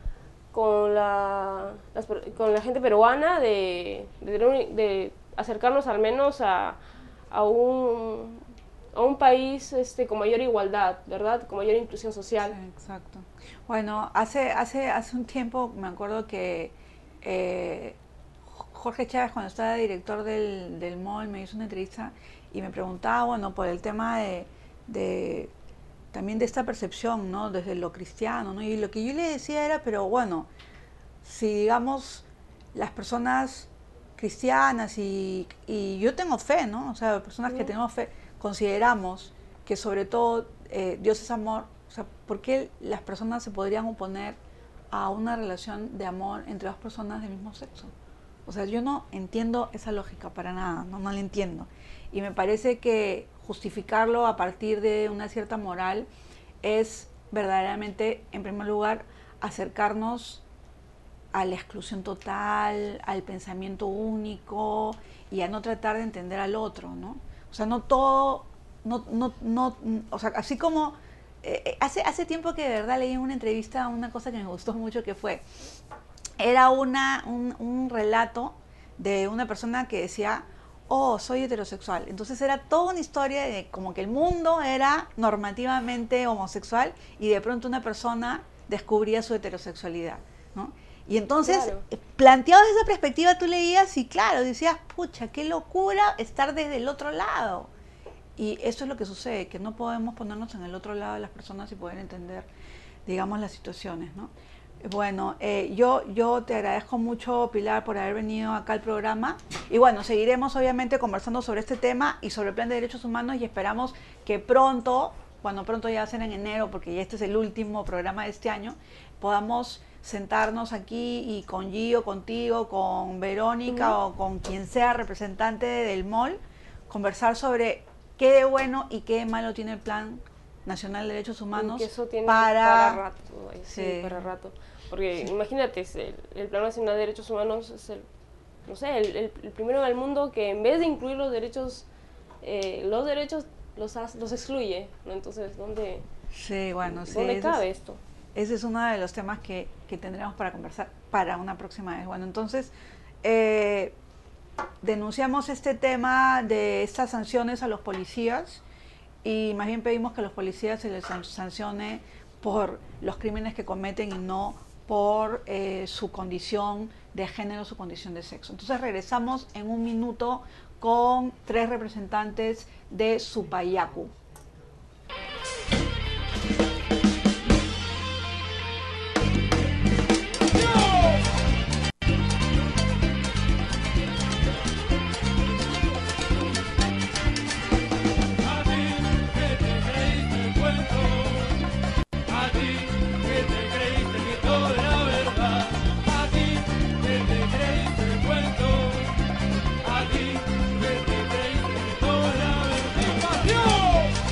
Con la, las, con la gente peruana de, de, de acercarnos al menos a, a, un, a un país este, con mayor igualdad, ¿verdad? Con mayor inclusión social. Sí, exacto. Bueno, hace, hace, hace un tiempo me acuerdo que eh, Jorge Chávez, cuando estaba director del, del M O L, me hizo una entrevista y me preguntaba, bueno, por el tema de... de también de esta percepción, ¿no? Desde lo cristiano, ¿no? Y lo que yo le decía era, pero bueno, si digamos las personas cristianas y, y yo tengo fe, ¿no? O sea, personas sí. que tenemos fe, consideramos que sobre todo eh, Dios es amor, o sea, ¿por qué las personas se podrían oponer a una relación de amor entre dos personas del mismo sexo? O sea, yo no entiendo esa lógica para nada, no, no la entiendo. Y me parece que justificarlo a partir de una cierta moral es verdaderamente, en primer lugar, acercarnos a la exclusión total, al pensamiento único y a no tratar de entender al otro, ¿no? O sea, no todo, no, no, no, o sea, así como eh, hace, hace tiempo que de verdad leí en una entrevista una cosa que me gustó mucho, que fue, era una, un, un relato de una persona que decía, oh, soy heterosexual. Entonces era toda una historia de como que el mundo era normativamente homosexual y de pronto una persona descubría su heterosexualidad, ¿no? Y entonces, Claro. planteado desde esa perspectiva, tú leías y claro, decías, pucha, qué locura estar desde el otro lado. Y eso es lo que sucede, que no podemos ponernos en el otro lado de las personas y poder entender, digamos, las situaciones, ¿no? Bueno, eh, yo, yo te agradezco mucho, Pilar, por haber venido acá al programa. Y bueno, seguiremos obviamente conversando sobre este tema y sobre el plan de derechos humanos y esperamos que pronto, bueno, pronto ya será en enero, porque ya este es el último programa de este año, podamos sentarnos aquí y con Gio, contigo, con Verónica Ujú. o con quien sea representante del M O L, conversar sobre qué de bueno y qué de malo tiene el Plan Nacional de Derechos Humanos Que eso tiene para... para rato, ay, sí, Sí. para rato. Porque Sí. imagínate, es el, el Plan Nacional de Derechos Humanos es el, no sé, el, el- el primero en el mundo que en vez de incluir los derechos, eh, los derechos los, has- los excluye, ¿no? Entonces, ¿dónde, Sí, bueno, sí. ¿dónde ese cabe es- esto? Ese es uno de los temas que, que tendremos para conversar para una próxima vez. Bueno, entonces, eh, denunciamos este tema de estas sanciones a los policías y más bien pedimos que a los policías se les san- sancione por los crímenes que cometen y no por eh, su condición de género, su condición de sexo. Entonces regresamos en un minuto con tres representantes de Supayacu. A ti que te creíste el cuento, a ti que te creíste que todo era verdad, a ti que te creíste el cuento, a ti que te creíste que todo era verdad. ¡Pasión!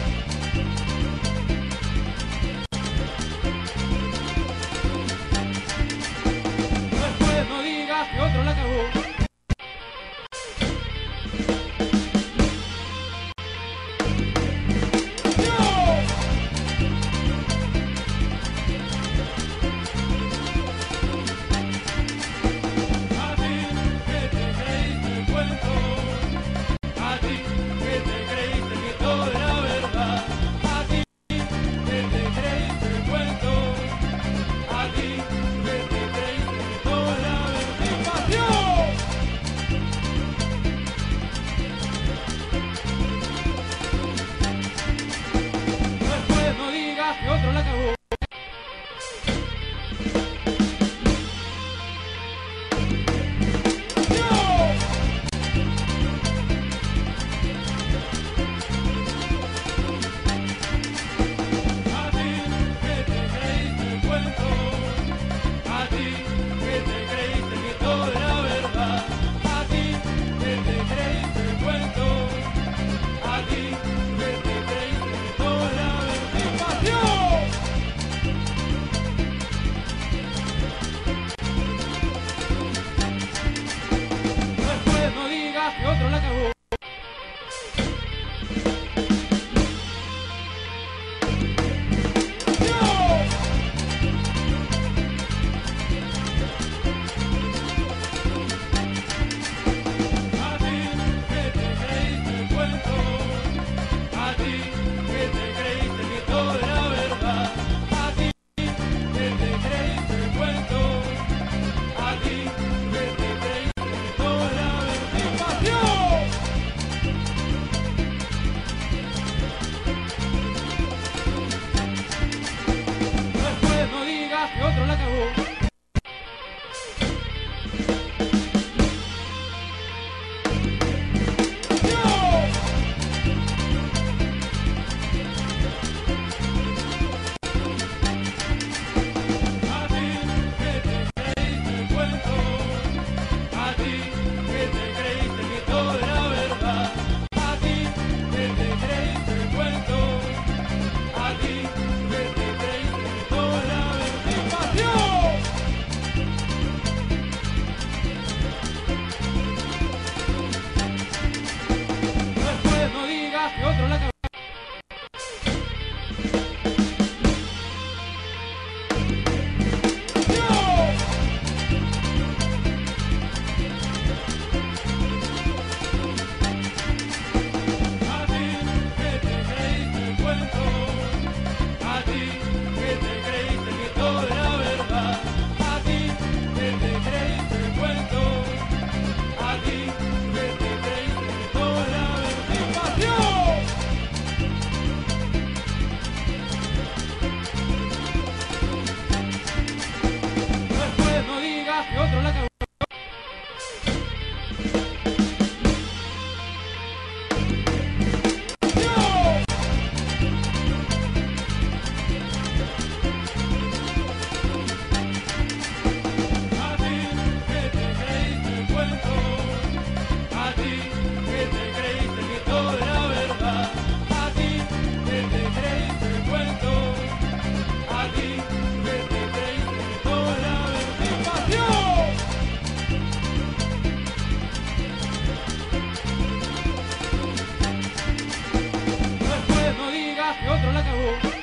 acabó.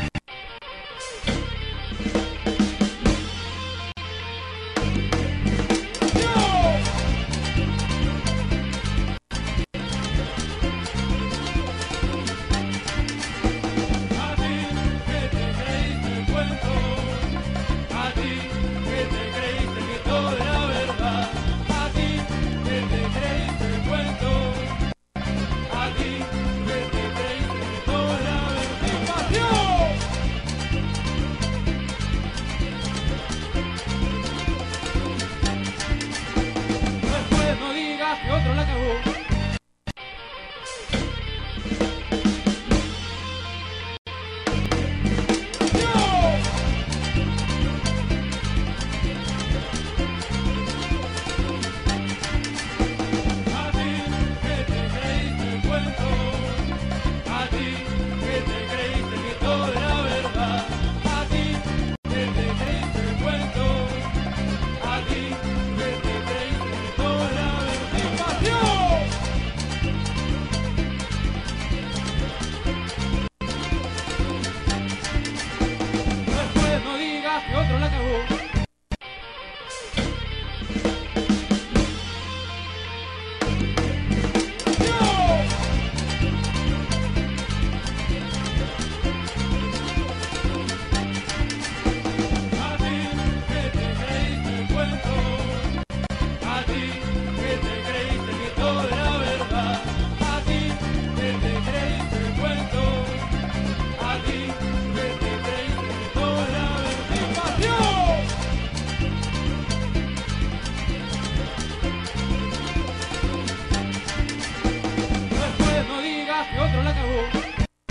A ti que te creíste el cuento, a ti que te creíste que todo era verdad, a ti que te creíste el cuento, a ti que te creíste que todo era verdad. ¡Invasión! Después no digas que otro la cagó. A ti que te creíste el cuento, a ti que te creíste que todo era verdad, a ti que te creíste el cuento, a ti que te creíste que todo era verdad. ¡Invasión! Después no digas que otro la cagó. A ti que te creíste el cuento, a ti que te creíste que todo era verdad, a ti que te creíste el cuento, a ti que te creíste que todo era verdad. ¡Invasión! Después no digas que otro la cagó.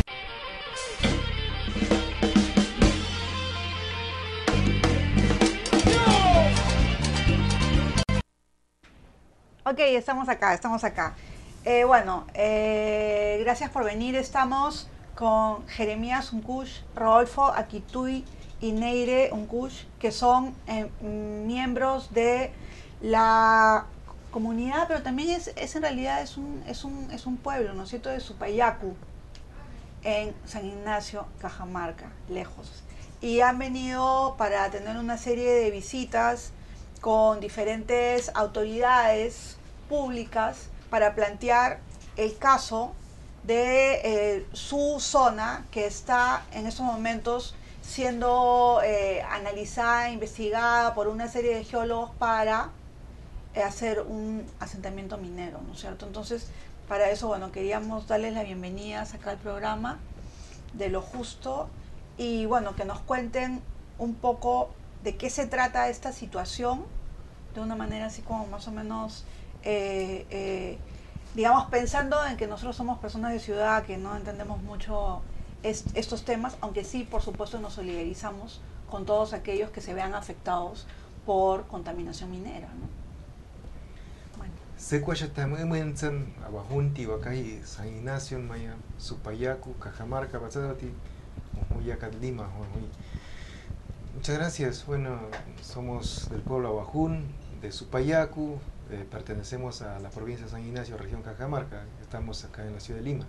Ok, estamos acá, estamos acá. Eh, bueno, eh, gracias por venir. Estamos con Jeremías Unkush, Rodolfo Aquituy y Neire Unkush, que son eh, miembros de la comunidad, pero también es, es en realidad es un, es un, es un pueblo, ¿no es cierto?, de Supayacu, en San Ignacio, Cajamarca, lejos. Y han venido para tener una serie de visitas con diferentes autoridades públicas para plantear el caso de eh, su zona, que está en estos momentos siendo eh, analizada, investigada por una serie de geólogos para eh, hacer un asentamiento minero, ¿no es cierto? Entonces, para eso, bueno, queríamos darles la bienvenida acá al programa de Lo Justo y, bueno, que nos cuenten un poco de qué se trata esta situación, de una manera así como más o menos, eh, eh, digamos, pensando en que nosotros somos personas de ciudad que no entendemos mucho est estos temas, aunque sí, por supuesto, nos solidarizamos con todos aquellos que se vean afectados por contaminación minera, ¿no? Bueno. Secuachatamemenzan, Abajunti, Bacay, San Ignacio, Maya, Supayacu, Cajamarca, Bazati, Moyacat, Lima, Jujuy. Muchas gracias. Bueno, somos del pueblo Abajún, de Supayacu, eh, pertenecemos a la provincia de San Ignacio, región Cajamarca. Estamos acá en la ciudad de Lima.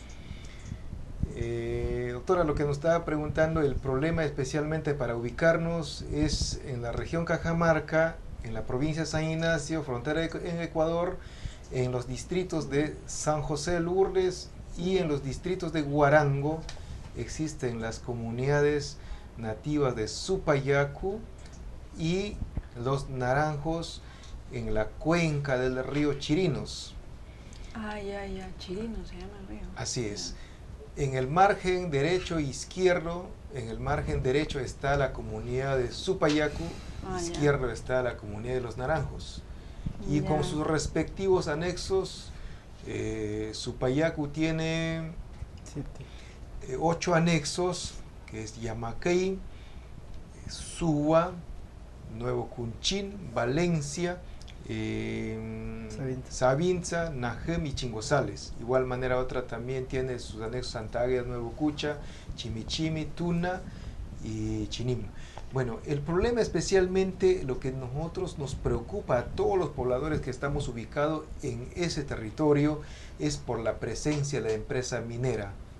Eh, doctora, lo que nos estaba preguntando, el problema especialmente para ubicarnos es en la región Cajamarca, en la provincia de San Ignacio, frontera en Ecuador, en los distritos de San José de Lourdes y en los distritos de Huarango. Existen las comunidades nativas de Supayacu y los naranjos en la cuenca del río Chirinos. Ah, ya, ya, Chirinos se llama el río. Así es. En el margen derecho e izquierdo, en el margen derecho está la comunidad de Supayacu, Ah, ya. izquierdo está la comunidad de los naranjos. Y Ya. con sus respectivos anexos, eh, Supayacu tiene eh, ocho anexos, que es Yamacay, Suwa, Nuevo Cunchín, Valencia, eh, Sabinza. Sabinza, Najem y Chingosales. Igual manera otra también tiene sus anexos Santa Águeda, Nuevo Cucha, Chimichimi, Tuna y Chinim. Bueno, el problema especialmente, lo que nosotros nos preocupa a todos los pobladores que estamos ubicados en ese territorio, es por la presencia de la empresa minera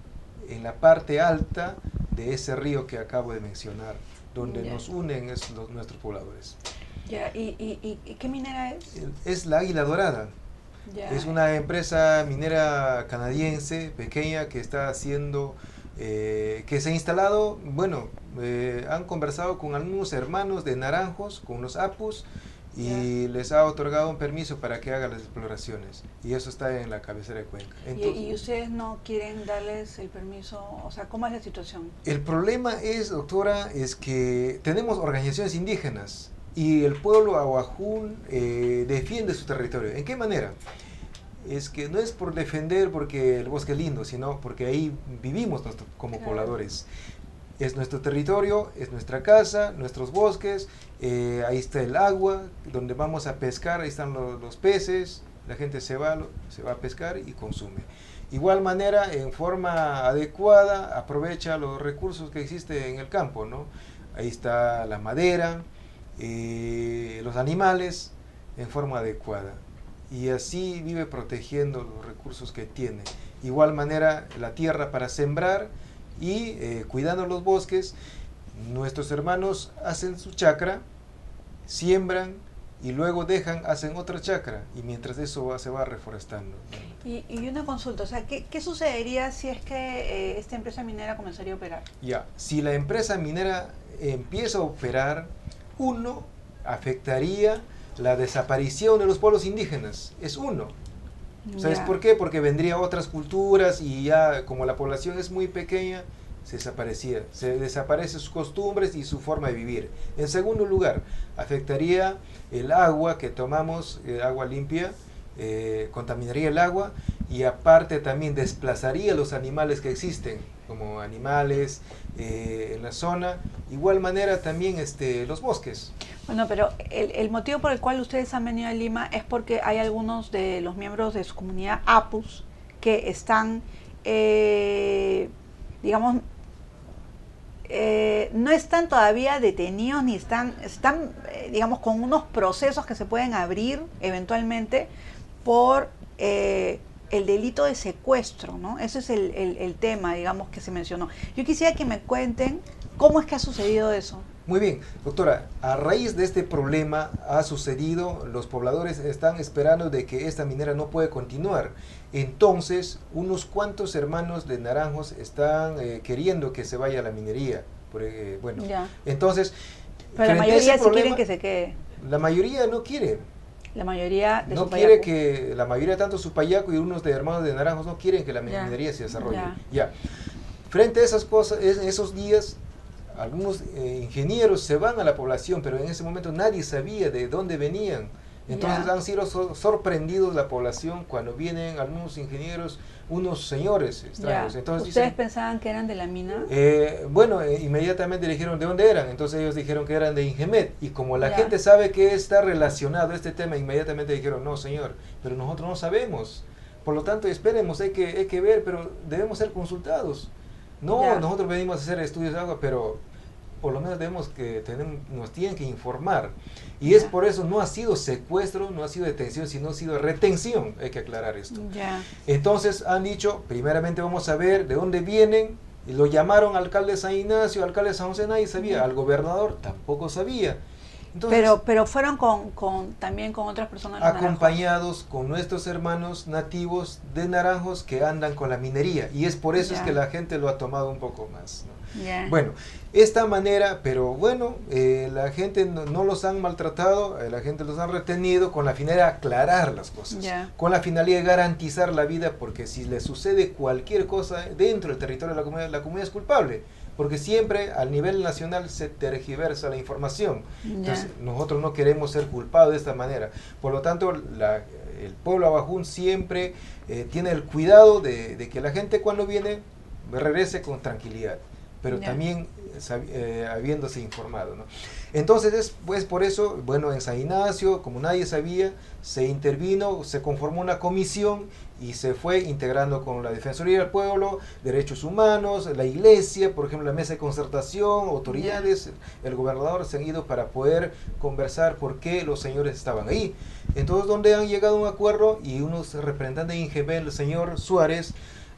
en la parte alta de ese río que acabo de mencionar, donde Ya. nos unen es, los, nuestros pobladores. Ya, ¿y, y, y, y qué minera es? El- Es la Águila Dorada. Ya. Es una empresa minera canadiense pequeña que está haciendo, eh, que se ha instalado, bueno, eh, han conversado con algunos hermanos de Naranjos, con los Apus, y les ha otorgado un permiso para que hagan las exploraciones. Y eso está en la cabecera de Cuenca. ¿Y, Entonces, y ustedes no quieren darles el permiso? O sea, ¿cómo es la situación? el problema es, doctora, es que tenemos organizaciones indígenas y el pueblo ahuajún eh, defiende su territorio. ¿En qué manera? Es que no es por defender porque el bosque es lindo, sino porque ahí vivimos nosotros como Claro. pobladores. Es nuestro territorio, es nuestra casa, nuestros bosques, eh, ahí está el agua, donde vamos a pescar, ahí están los, los peces, la gente se va, lo- se va a pescar y consume. Igual manera, en forma adecuada, aprovecha los recursos que existen en el campo, ¿no? Ahí está la madera, eh, los animales, en forma adecuada. Y así vive protegiendo los recursos que tiene. Igual manera, la tierra para sembrar y eh, cuidando los bosques. Nuestros hermanos hacen su chacra, siembran y luego dejan, hacen otra chacra, y mientras eso va- se va reforestando. Y, y una consulta, o sea, ¿qué, qué sucedería si es que eh, esta empresa minera comenzaría a operar? Ya, si la empresa minera empieza a operar, uno, afectaría la desaparición de los pueblos indígenas, es uno. ¿Sabes Ya. por qué? Porque vendría otras culturas y ya como la población es muy pequeña, se desaparecía, se desaparecen sus costumbres y su forma de vivir. En segundo lugar, afectaría el agua que tomamos, eh, agua limpia, eh, contaminaría el agua y aparte también desplazaría los animales que existen, como animales eh, en la zona. Igual manera también este, los bosques. Bueno, pero el, el motivo por el cual ustedes han venido a Lima es porque hay algunos de los miembros de su comunidad Apus que están, eh, digamos, eh, no están todavía detenidos ni están, están eh, digamos, con unos procesos que se pueden abrir eventualmente por eh, el delito de secuestro, ¿no? Ese es el, el, el tema, digamos, que se mencionó. Yo quisiera que me cuenten cómo es que ha sucedido eso. Muy bien, doctora, a raíz de este problema ha sucedido, los pobladores están esperando de que esta minera no puede continuar. Entonces, unos cuantos hermanos de Naranjos están eh, queriendo que se vaya a la minería. Por, eh, bueno, Ya. entonces, Pero la frente a ese mayoría sí problema, quieren que se quede. la mayoría no quiere. La mayoría de No su quiere payacu. que, la mayoría tanto su payaco y unos de hermanos de Naranjos no quieren que la Ya. minería se desarrolle. Ya. Ya. Frente a esas cosas, es- esos días, algunos eh, ingenieros se van a la población, pero en ese momento nadie sabía de dónde venían. Entonces Ya. han sido so- sorprendidos la población cuando vienen algunos ingenieros, unos señores extraños. Ya. Entonces ¿Ustedes dicen, pensaban que eran de la mina? eh, bueno, eh, inmediatamente le dijeron de dónde eran, entonces ellos dijeron que eran de Ingemet, y como la Ya. gente sabe que está relacionado a este tema, inmediatamente dijeron, no señor, pero nosotros no sabemos, por lo tanto esperemos, hay que, hay que ver, pero debemos ser consultados. No, Ya. nosotros venimos a hacer estudios de agua, pero por lo menos debemos que tenemos, nos tienen que informar. Y es Ya. por eso no ha sido secuestro, no ha sido detención, sino ha sido retención, hay que aclarar esto. Ya. Entonces han dicho, primeramente vamos a ver de dónde vienen, y lo llamaron alcalde de San Ignacio, alcalde de San José, nadie sabía, al gobernador tampoco sabía. Entonces, Pero, pero fueron con, con también con otras personas. de los naranjos. acompañados con nuestros hermanos nativos de Naranjos que andan con la minería, y es por eso Ya. es que la gente lo ha tomado un poco más, ¿no? Ya. Bueno, esta manera, pero bueno, eh, la gente no, no los han maltratado, eh, la gente los ha retenido con la finalidad de aclarar las cosas, Ya. con la finalidad de garantizar la vida, porque si le sucede cualquier cosa dentro del territorio de la comunidad, la comunidad es culpable, porque siempre al nivel nacional se tergiversa la información. Entonces, nosotros no queremos ser culpados de esta manera. Por lo tanto, la, el pueblo abajún siempre eh, tiene el cuidado de, de que la gente cuando viene regrese con tranquilidad, pero Ya. también sab- eh, habiéndose informado, ¿no? Entonces, es pues por eso, bueno, en San Ignacio, como nadie sabía, se intervino, se conformó una comisión y se fue integrando con la Defensoría del Pueblo, Derechos Humanos, la Iglesia, por ejemplo, la Mesa de Concertación, autoridades, el gobernador se han ido para poder conversar por qué los señores estaban ahí. Entonces, donde han llegado a un acuerdo y unos representantes de Ingemet, el señor Suárez,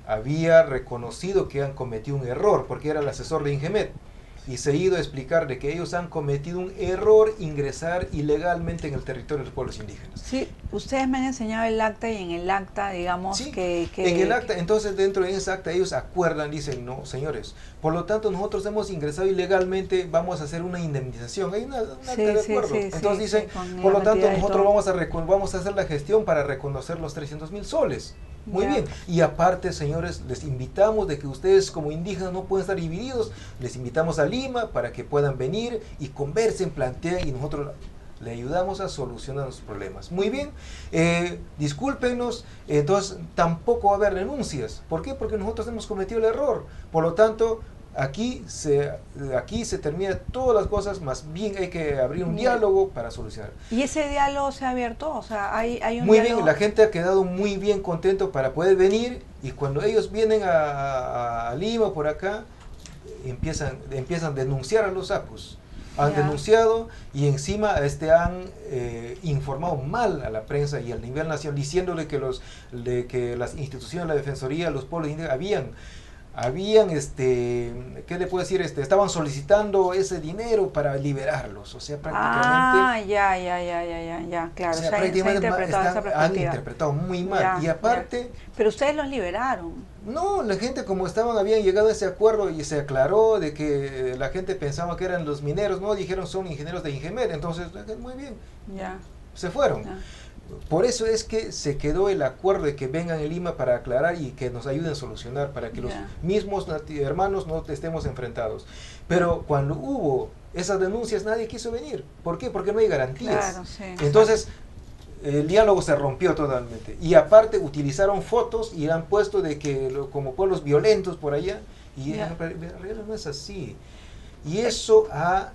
había reconocido que han cometido un error, porque era el asesor de Ingemet, y se ha ido a explicar de que ellos han cometido un error ingresar ilegalmente en el territorio de los pueblos indígenas. Sí, ustedes me han enseñado el acta y en el acta, digamos, Sí, que, que... en el acta, entonces dentro de ese acta ellos acuerdan, dicen, no, señores, por lo tanto nosotros hemos ingresado ilegalmente, vamos a hacer una indemnización. Hay una, un acta Sí, de sí, acuerdo. sí, entonces sí, dicen, sí, con por la lo tanto cantidad de nosotros todo. vamos a, recon- vamos a hacer la gestión para reconocer los trescientos mil soles. Muy Ya. bien. Y aparte, señores, les invitamos de que ustedes como indígenas no pueden estar divididos. Les invitamos a Lima para que puedan venir y conversen, planteen y nosotros le ayudamos a solucionar los problemas. Muy bien. Eh, discúlpenos. Entonces, tampoco va a haber renuncias. ¿Por qué? Porque nosotros hemos cometido el error. Por lo tanto, aquí se, aquí se terminan todas las cosas. Más bien hay que abrir un Bien. diálogo para solucionar. ¿Y ese diálogo se ha abierto? O sea, hay, hay un Muy diálogo... bien, la gente ha quedado muy bien contento para poder venir, y cuando ellos vienen a, a- a Lima por acá, empiezan, empiezan a denunciar a los apus. Han Ya. denunciado y encima este, han eh, informado mal a la prensa y al nivel nacional, diciéndole que, los, de que las instituciones de la Defensoría, los pueblos indígenas, habían habían, este, ¿qué le puedo decir? Este, estaban solicitando ese dinero para liberarlos, o sea, prácticamente... Ah, ya, ya, ya, ya, ya, ya, claro, o sea, se ha- se ha prácticamente ma- interpretado esa están- han perspectiva. interpretado muy mal. Ya, y aparte, Pero ustedes los liberaron. no, la gente como estaban, habían llegado a ese acuerdo y se aclaró de que la gente pensaba que eran los mineros, no, dijeron son ingenieros de Ingemet, entonces, muy bien, Ya, se fueron. ya. Por eso es que se quedó el acuerdo de que vengan en Lima para aclarar y que nos ayuden a solucionar, para que Ya. los mismos nati- hermanos no estemos enfrentados. Pero cuando hubo esas denuncias nadie quiso venir. ¿Por qué? Porque no hay garantías. Claro, sí. Entonces el diálogo se rompió totalmente. Y aparte utilizaron fotos y han puesto de que lo- como pueblos violentos por allá. Y Ya. en realidad no es así. Y eso ha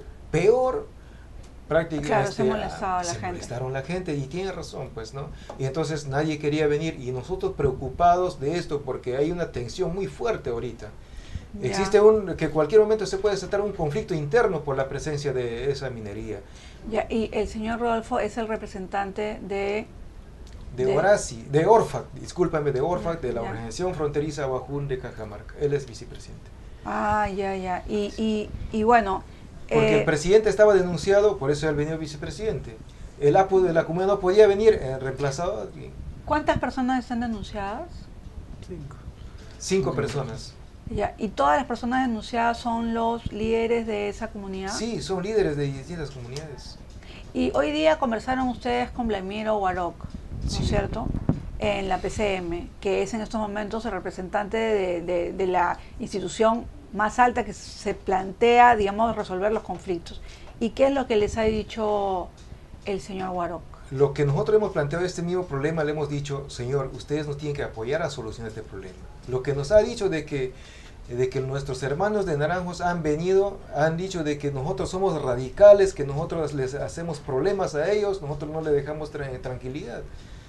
peor prácticamente Claro, se ha este, molestado a la se gente. molestaron la gente y tiene razón, pues, ¿no? Y entonces nadie quería venir y nosotros preocupados de esto porque hay una tensión muy fuerte ahorita. Ya. Existe un que en cualquier momento se puede desatar un conflicto interno por la presencia de esa minería. Ya, y el señor Rodolfo es el representante de... De, De- Orasi, de Orfac, discúlpame, de Orfac, de la Ya. Organización Fronteriza Aguajún de Cajamarca. Él es vicepresidente. Ah, ya, ya. Y, y, y bueno... Porque eh, el presidente estaba denunciado, por eso él venía vicepresidente. El A P U de la comunidad no podía venir, eh, reemplazado a alguien. ¿Cuántas personas están denunciadas? Cinco. Cinco personas. Ya, ¿y todas las personas denunciadas son los líderes de esa comunidad? Sí, son líderes de distintas comunidades. Y hoy día conversaron ustedes con Blamiro Warok, ¿no Sí. es cierto? En la P C M, que es en estos momentos el representante de, de- de la institución más alta que se plantea, digamos, resolver los conflictos. ¿Y qué es lo que les ha dicho el señor Warok? Lo que nosotros hemos planteado este mismo problema, le hemos dicho, señor, ustedes nos tienen que apoyar a solucionar este problema. Lo que nos ha dicho de que, de que nuestros hermanos de Naranjos han venido, han dicho de que nosotros somos radicales, que nosotros les hacemos problemas a ellos, nosotros no les dejamos tra- tranquilidad.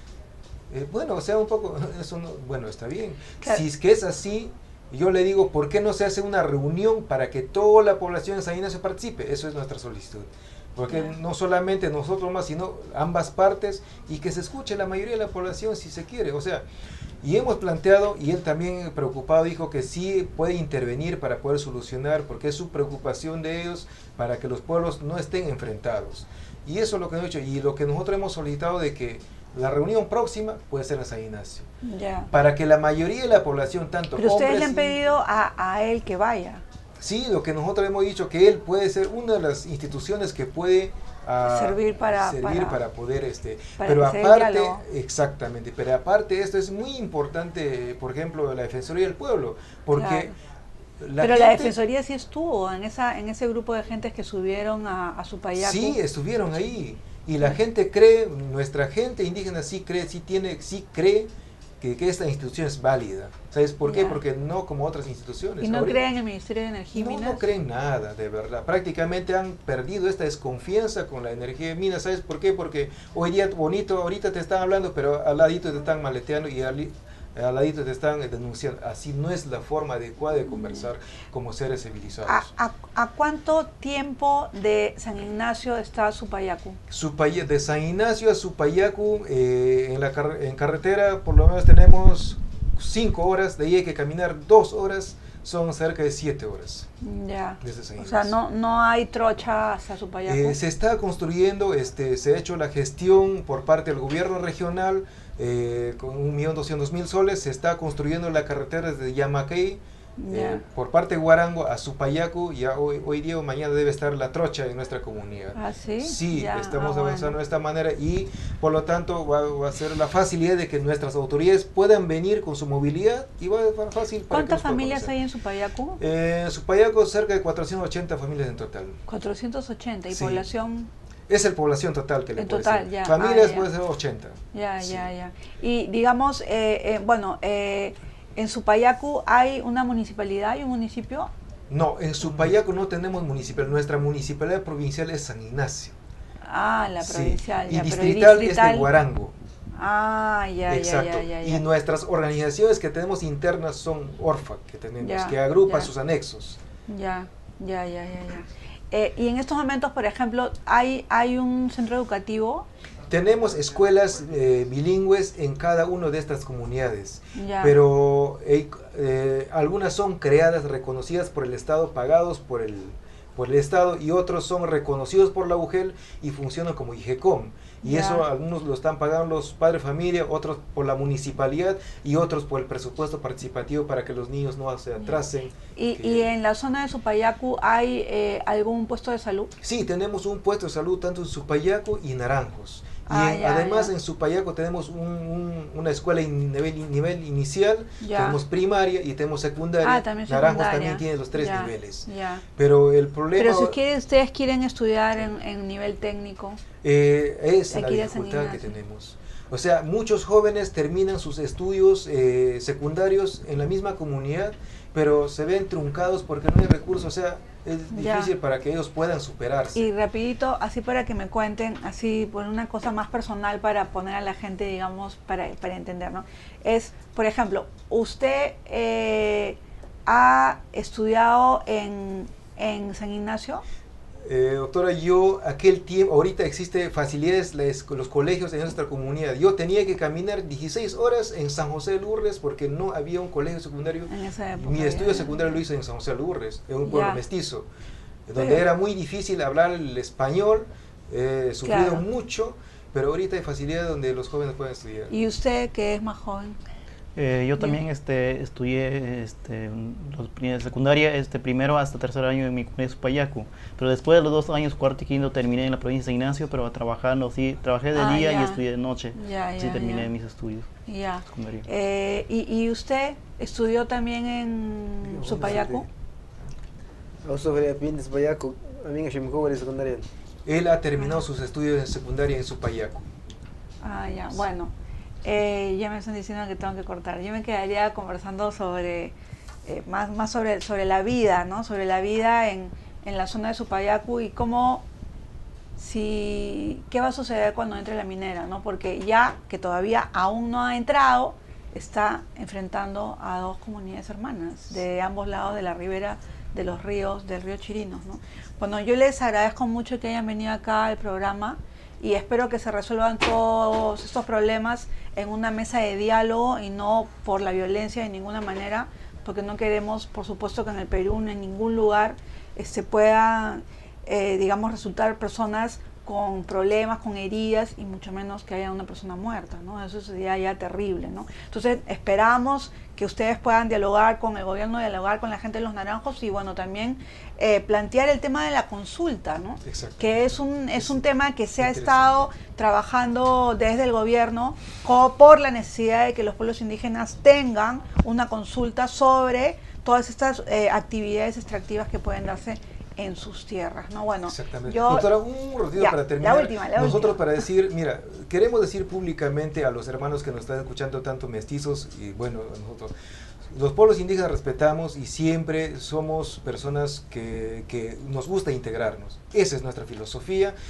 Eh, bueno, o sea, un poco, eso no, bueno, está bien. Claro. Si es que es así, yo le digo, ¿por qué no se hace una reunión para que toda la población de San Ignacio participe? Eso es nuestra solicitud. Porque Ya. no solamente nosotros más, sino ambas partes, y que se escuche la mayoría de la población si se quiere. O sea, y hemos planteado, y él también preocupado dijo que sí puede intervenir para poder solucionar, porque es su preocupación de ellos para que los pueblos no estén enfrentados. Y eso es lo que hemos hecho, y lo que nosotros hemos solicitado de que la reunión próxima puede ser en San Ignacio, Ya. para que la mayoría de la población, tanto Pero ustedes hombres le han y- pedido a, a él que vaya. Sí, lo que nosotros hemos dicho, que él puede ser una de las instituciones que puede ah, Servir para- servir para- para poder, este, para pero que se dé el aparte, diálogo. exactamente, pero aparte esto es muy importante, por ejemplo, la Defensoría del Pueblo, porque la Pero la gente- Defensoría sí estuvo en esa en ese grupo de gentes que subieron a, a su payaco. sí, estuvieron ahí, y la gente cree, nuestra gente indígena sí cree, sí tiene, sí cree que, que esta institución es válida. ¿Sabes por qué? Ya. Porque no como otras instituciones. ¿Y no Ahorita- creen en el Ministerio de Energía y No, Minas? no creen nada, de verdad. Prácticamente han perdido esta desconfianza con la energía de minas. ¿Sabes por qué? Porque hoy día bonito, ahorita te están hablando, pero al ladito te están maleteando y al, al ladito te están denunciando. Así no es la forma adecuada de conversar como seres civilizados. ¿A, a, a cuánto tiempo de San Ignacio está Supayacu? Supaya- de San Ignacio a Supayacu, eh, en la car- en carretera, por lo menos tenemos cinco horas, de ahí hay que caminar dos horas, son cerca de siete horas. Ya. Desde Salinas. O sea, no, no hay trocha hasta Supayacu. Eh, se está construyendo, este, se ha hecho la gestión por parte del gobierno regional eh, con un millón doscientos mil soles, se está construyendo la carretera desde Yamacay, Ya. eh, por parte de Huarango a Supayacu, ya hoy, hoy día o mañana debe estar la trocha en nuestra comunidad. ¿Ah, sí? Sí, Ya, estamos ah, avanzando bueno. de esta manera y por lo tanto va, va a ser la facilidad de que nuestras autoridades puedan venir con su movilidad y va a ser fácil para que ¿Cuántas nos puedan familias conocer. hay en Supayacu? Eh, en Supayacu cerca de cuatrocientas ochenta familias en total. cuatrocientos ochenta. ¿Y Sí. población? Es el población total que le En puede total, ser. ya. Familias Ah, ya. puede ser ochenta. Ya, Sí. ya, ya. Y digamos, eh, eh, bueno, eh, en Supayacu hay una municipalidad y un municipio. No, en Supayacu no tenemos municipal. Nuestra municipalidad provincial es San Ignacio. Ah, la Sí. provincial. Y ya, pero distrital, es de Huarango. Ah, ya, Exacto. ya, ya, ya, Y ya. nuestras organizaciones que tenemos internas son ORFAC, que tenemos, Ya, que agrupa ya. sus anexos. Ya, ya, ya, ya, ya. Eh, y en estos momentos, por ejemplo, hay, hay un centro educativo. Tenemos escuelas eh, bilingües en cada una de estas comunidades, Ya. pero eh, eh, algunas son creadas, reconocidas por el Estado, pagados por el, por el Estado, y otros son reconocidos por la U G E L y funcionan como I G E C O M. Y Ya. eso algunos lo están pagando los padres de familia, otros por la municipalidad y otros por el presupuesto participativo para que los niños no se atrasen. Y, que- y en la zona de Supayacu hay eh, algún puesto de salud. Sí, tenemos un puesto de salud tanto en Supayacu y Naranjos. Y Ah, en- ya, además ya. en Supayacu tenemos un- un- una escuela en nivel, nivel inicial, Ya. tenemos primaria y tenemos secundaria. Ah, también Naranjos secundaria. también tiene los tres Ya, niveles. Ya. Pero el problema Pero si quieren, ustedes quieren estudiar en, en nivel técnico. eh, es la Aquí de San dificultad que Ignacio. tenemos. O sea, muchos jóvenes terminan sus estudios eh, secundarios en la misma comunidad, pero se ven truncados porque no hay recursos. O sea, es Ya. difícil para que ellos puedan superarse. Y rapidito, así para que me cuenten, así por una cosa más personal para poner a la gente, digamos, para, para entender, ¿no? Es, por ejemplo, usted eh, ha estudiado en, en San Ignacio. Eh, doctora, yo aquel tiempo, ahorita existe facilidades les- los colegios en nuestra comunidad. Yo tenía que caminar dieciséis horas en San José de Lourdes porque no había un colegio secundario. En esa época. Mi ya, estudio ya. secundario lo hice en San José de Lourdes, en un pueblo Ya. mestizo, donde Pero- era muy difícil hablar el español, eh, sufrido Claro. mucho, pero ahorita hay facilidades donde los jóvenes pueden estudiar. ¿Y usted, que es más joven? Eh, yo Bien. también este, estudié este, los primeros- secundaria, este, primero hasta tercer año en mi comunidad de Supayacu, pero después de los dos años, cuarto y quinto, terminé en la provincia de San Ignacio, pero trabajando, sí, trabajé de Ah, día ya. y estudié de noche, Ya, sí ya, terminé ya. mis estudios Ya. secundarios. Eh, y, ¿Y usted estudió también en Supayacu? Auso Feria Pin, Supayacu, a mí en Shimko, en secundaria. Él ha terminado sus estudios en secundaria en Supayacu. Ah, ya, bueno, eh, ya me están diciendo que tengo que cortar. Yo me quedaría conversando sobre, eh, más, más sobre, sobre la vida, ¿no? Sobre la vida en, en la zona de Supayacu y cómo, si, qué va a suceder cuando entre la minera, ¿no? Porque ya, que todavía aún no ha entrado, está enfrentando a dos comunidades hermanas de ambos lados de la ribera de los ríos, del río Chirinos, ¿no? Bueno, yo les agradezco mucho que hayan venido acá al programa y espero que se resuelvan todos estos problemas en una mesa de diálogo y no por la violencia de ninguna manera, porque no queremos, por supuesto, que en el Perú, ni en ningún lugar, se puedan, eh, digamos, resultar personas con problemas, con heridas y mucho menos que haya una persona muerta, ¿no? Eso sería ya terrible, ¿no? Entonces esperamos que ustedes puedan dialogar con el gobierno, dialogar con la gente de Los Naranjos y bueno, también eh, plantear el tema de la consulta, ¿no? Exacto. Que es un, es un tema que se ha Interesante. estado trabajando desde el gobierno co- por la necesidad de que los pueblos indígenas tengan una consulta sobre todas estas eh, actividades extractivas que pueden darse en sus tierras, ¿no? Bueno, Exactamente. yo... Doctora, un ratito Ya, para la terminar. última, la Nosotros última. para decir, mira, queremos decir públicamente a los hermanos que nos están escuchando, tanto mestizos y bueno, nosotros, los pueblos indígenas respetamos y siempre somos personas que, que nos gusta integrarnos. Esa es nuestra filosofía.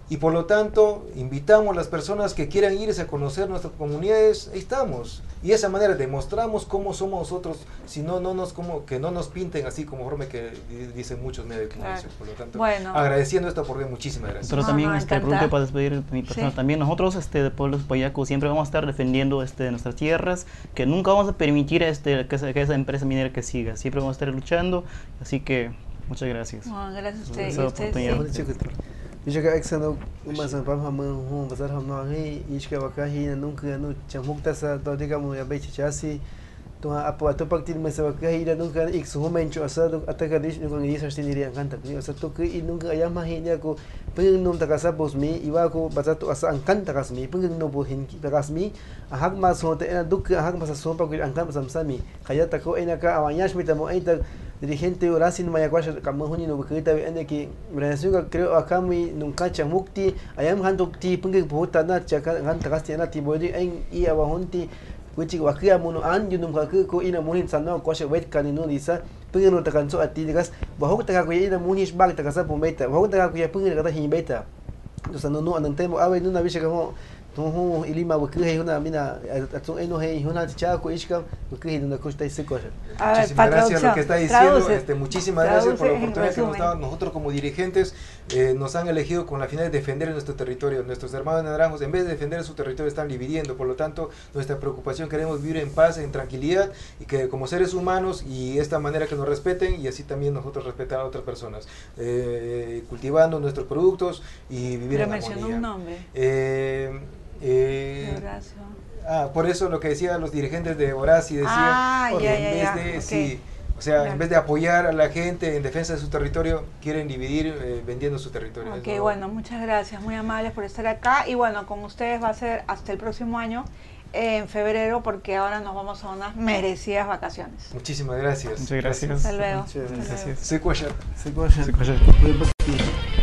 y por lo tanto invitamos a las personas que quieran irse a conocer nuestras comunidades, ahí estamos, y de esa manera demostramos cómo somos nosotros, si no, no nos, como, que no nos pinten así como forma que dicen muchos medios de comunicación. Por lo tanto, bueno, agradeciendo esta oportunidad, muchísimas gracias. Pero No, también, no, este, por último, para despedir mi persona, Sí. también nosotros, este, de Pueblos Payacos, siempre vamos a estar defendiendo este, nuestras tierras, que nunca vamos a permitir este, que, esa, que esa empresa minera que siga, siempre vamos a estar luchando, así que muchas gracias. bueno, gracias a usted. Esa Y usted, oportunidad. sí. Yo que exano uma san pam ham hum bazar ham no he iska wakahi na nunca no chamuk tasa to diga mu ya bechi chasi to apa to paktil mesa wakahi na nunca ik su momento asado ataka dish no ngi sa stiniri anganta ni asa to ke nunca ya mahi ni ako pung num takasa bosmi iwa ko bazato asa angkanta kasmi pung no bo hin ki kasmi ahak mas hote ena duk ahak mas so pa ko angkanta samsami kaya tako ena ka awanyash mitamo aita dirigente Horacio Mayaguasha Kamahuni no Bukita ene que Brasil creo acá mi nunca chamukti ayam handuk ti pungke bota na chaka han takasti na ti bodi en i awahunti wichi wakia muno an yunum ka ko ina munin sanno ko she wet kanino disa pungke no takanso ati digas bahok taka ko ina munis bag takasa pometa bahok taka ko ya pungke kata himbeta to sanno no anantemo ave no na bisha como Tuhu ilima wakih una mina atun eno he una chaco ishka wakih una costa y seco. A ver, Muchísimas para gracias a lo que está diciendo. traduce. Este, muchísimas gracias por la Traduce en oportunidad que nos resumen. dado. Nosotros como dirigentes eh, nos han elegido con la finalidad de defender nuestro territorio. Nuestros hermanos naranjos, en vez de defender su territorio, están dividiendo. Por lo tanto, nuestra preocupación, queremos vivir en paz, en tranquilidad, y que como seres humanos, y de esta manera que nos respeten, y así también nosotros respetar a otras personas. Eh, cultivando nuestros productos y vivir Pero en mencionó armonía. un nombre. Eh, eh, De Horacio. Ah, por eso lo que decían los dirigentes de Horacio decían, Ah, que ya, en ya, vez ya, de, ok. sí, o sea, Ya. en vez de apoyar a la gente en defensa de su territorio, quieren dividir eh, vendiendo su territorio. Ok, Eso- bueno, muchas gracias, muy amables por estar acá. Y bueno, con ustedes va a ser hasta el próximo año, eh, en febrero, porque ahora nos vamos a unas merecidas vacaciones. Muchísimas gracias. Muchas gracias. Hasta luego. Muchas Hasta luego. Gracias. Soy Cuellar. Sequasha. Sequasha. Foi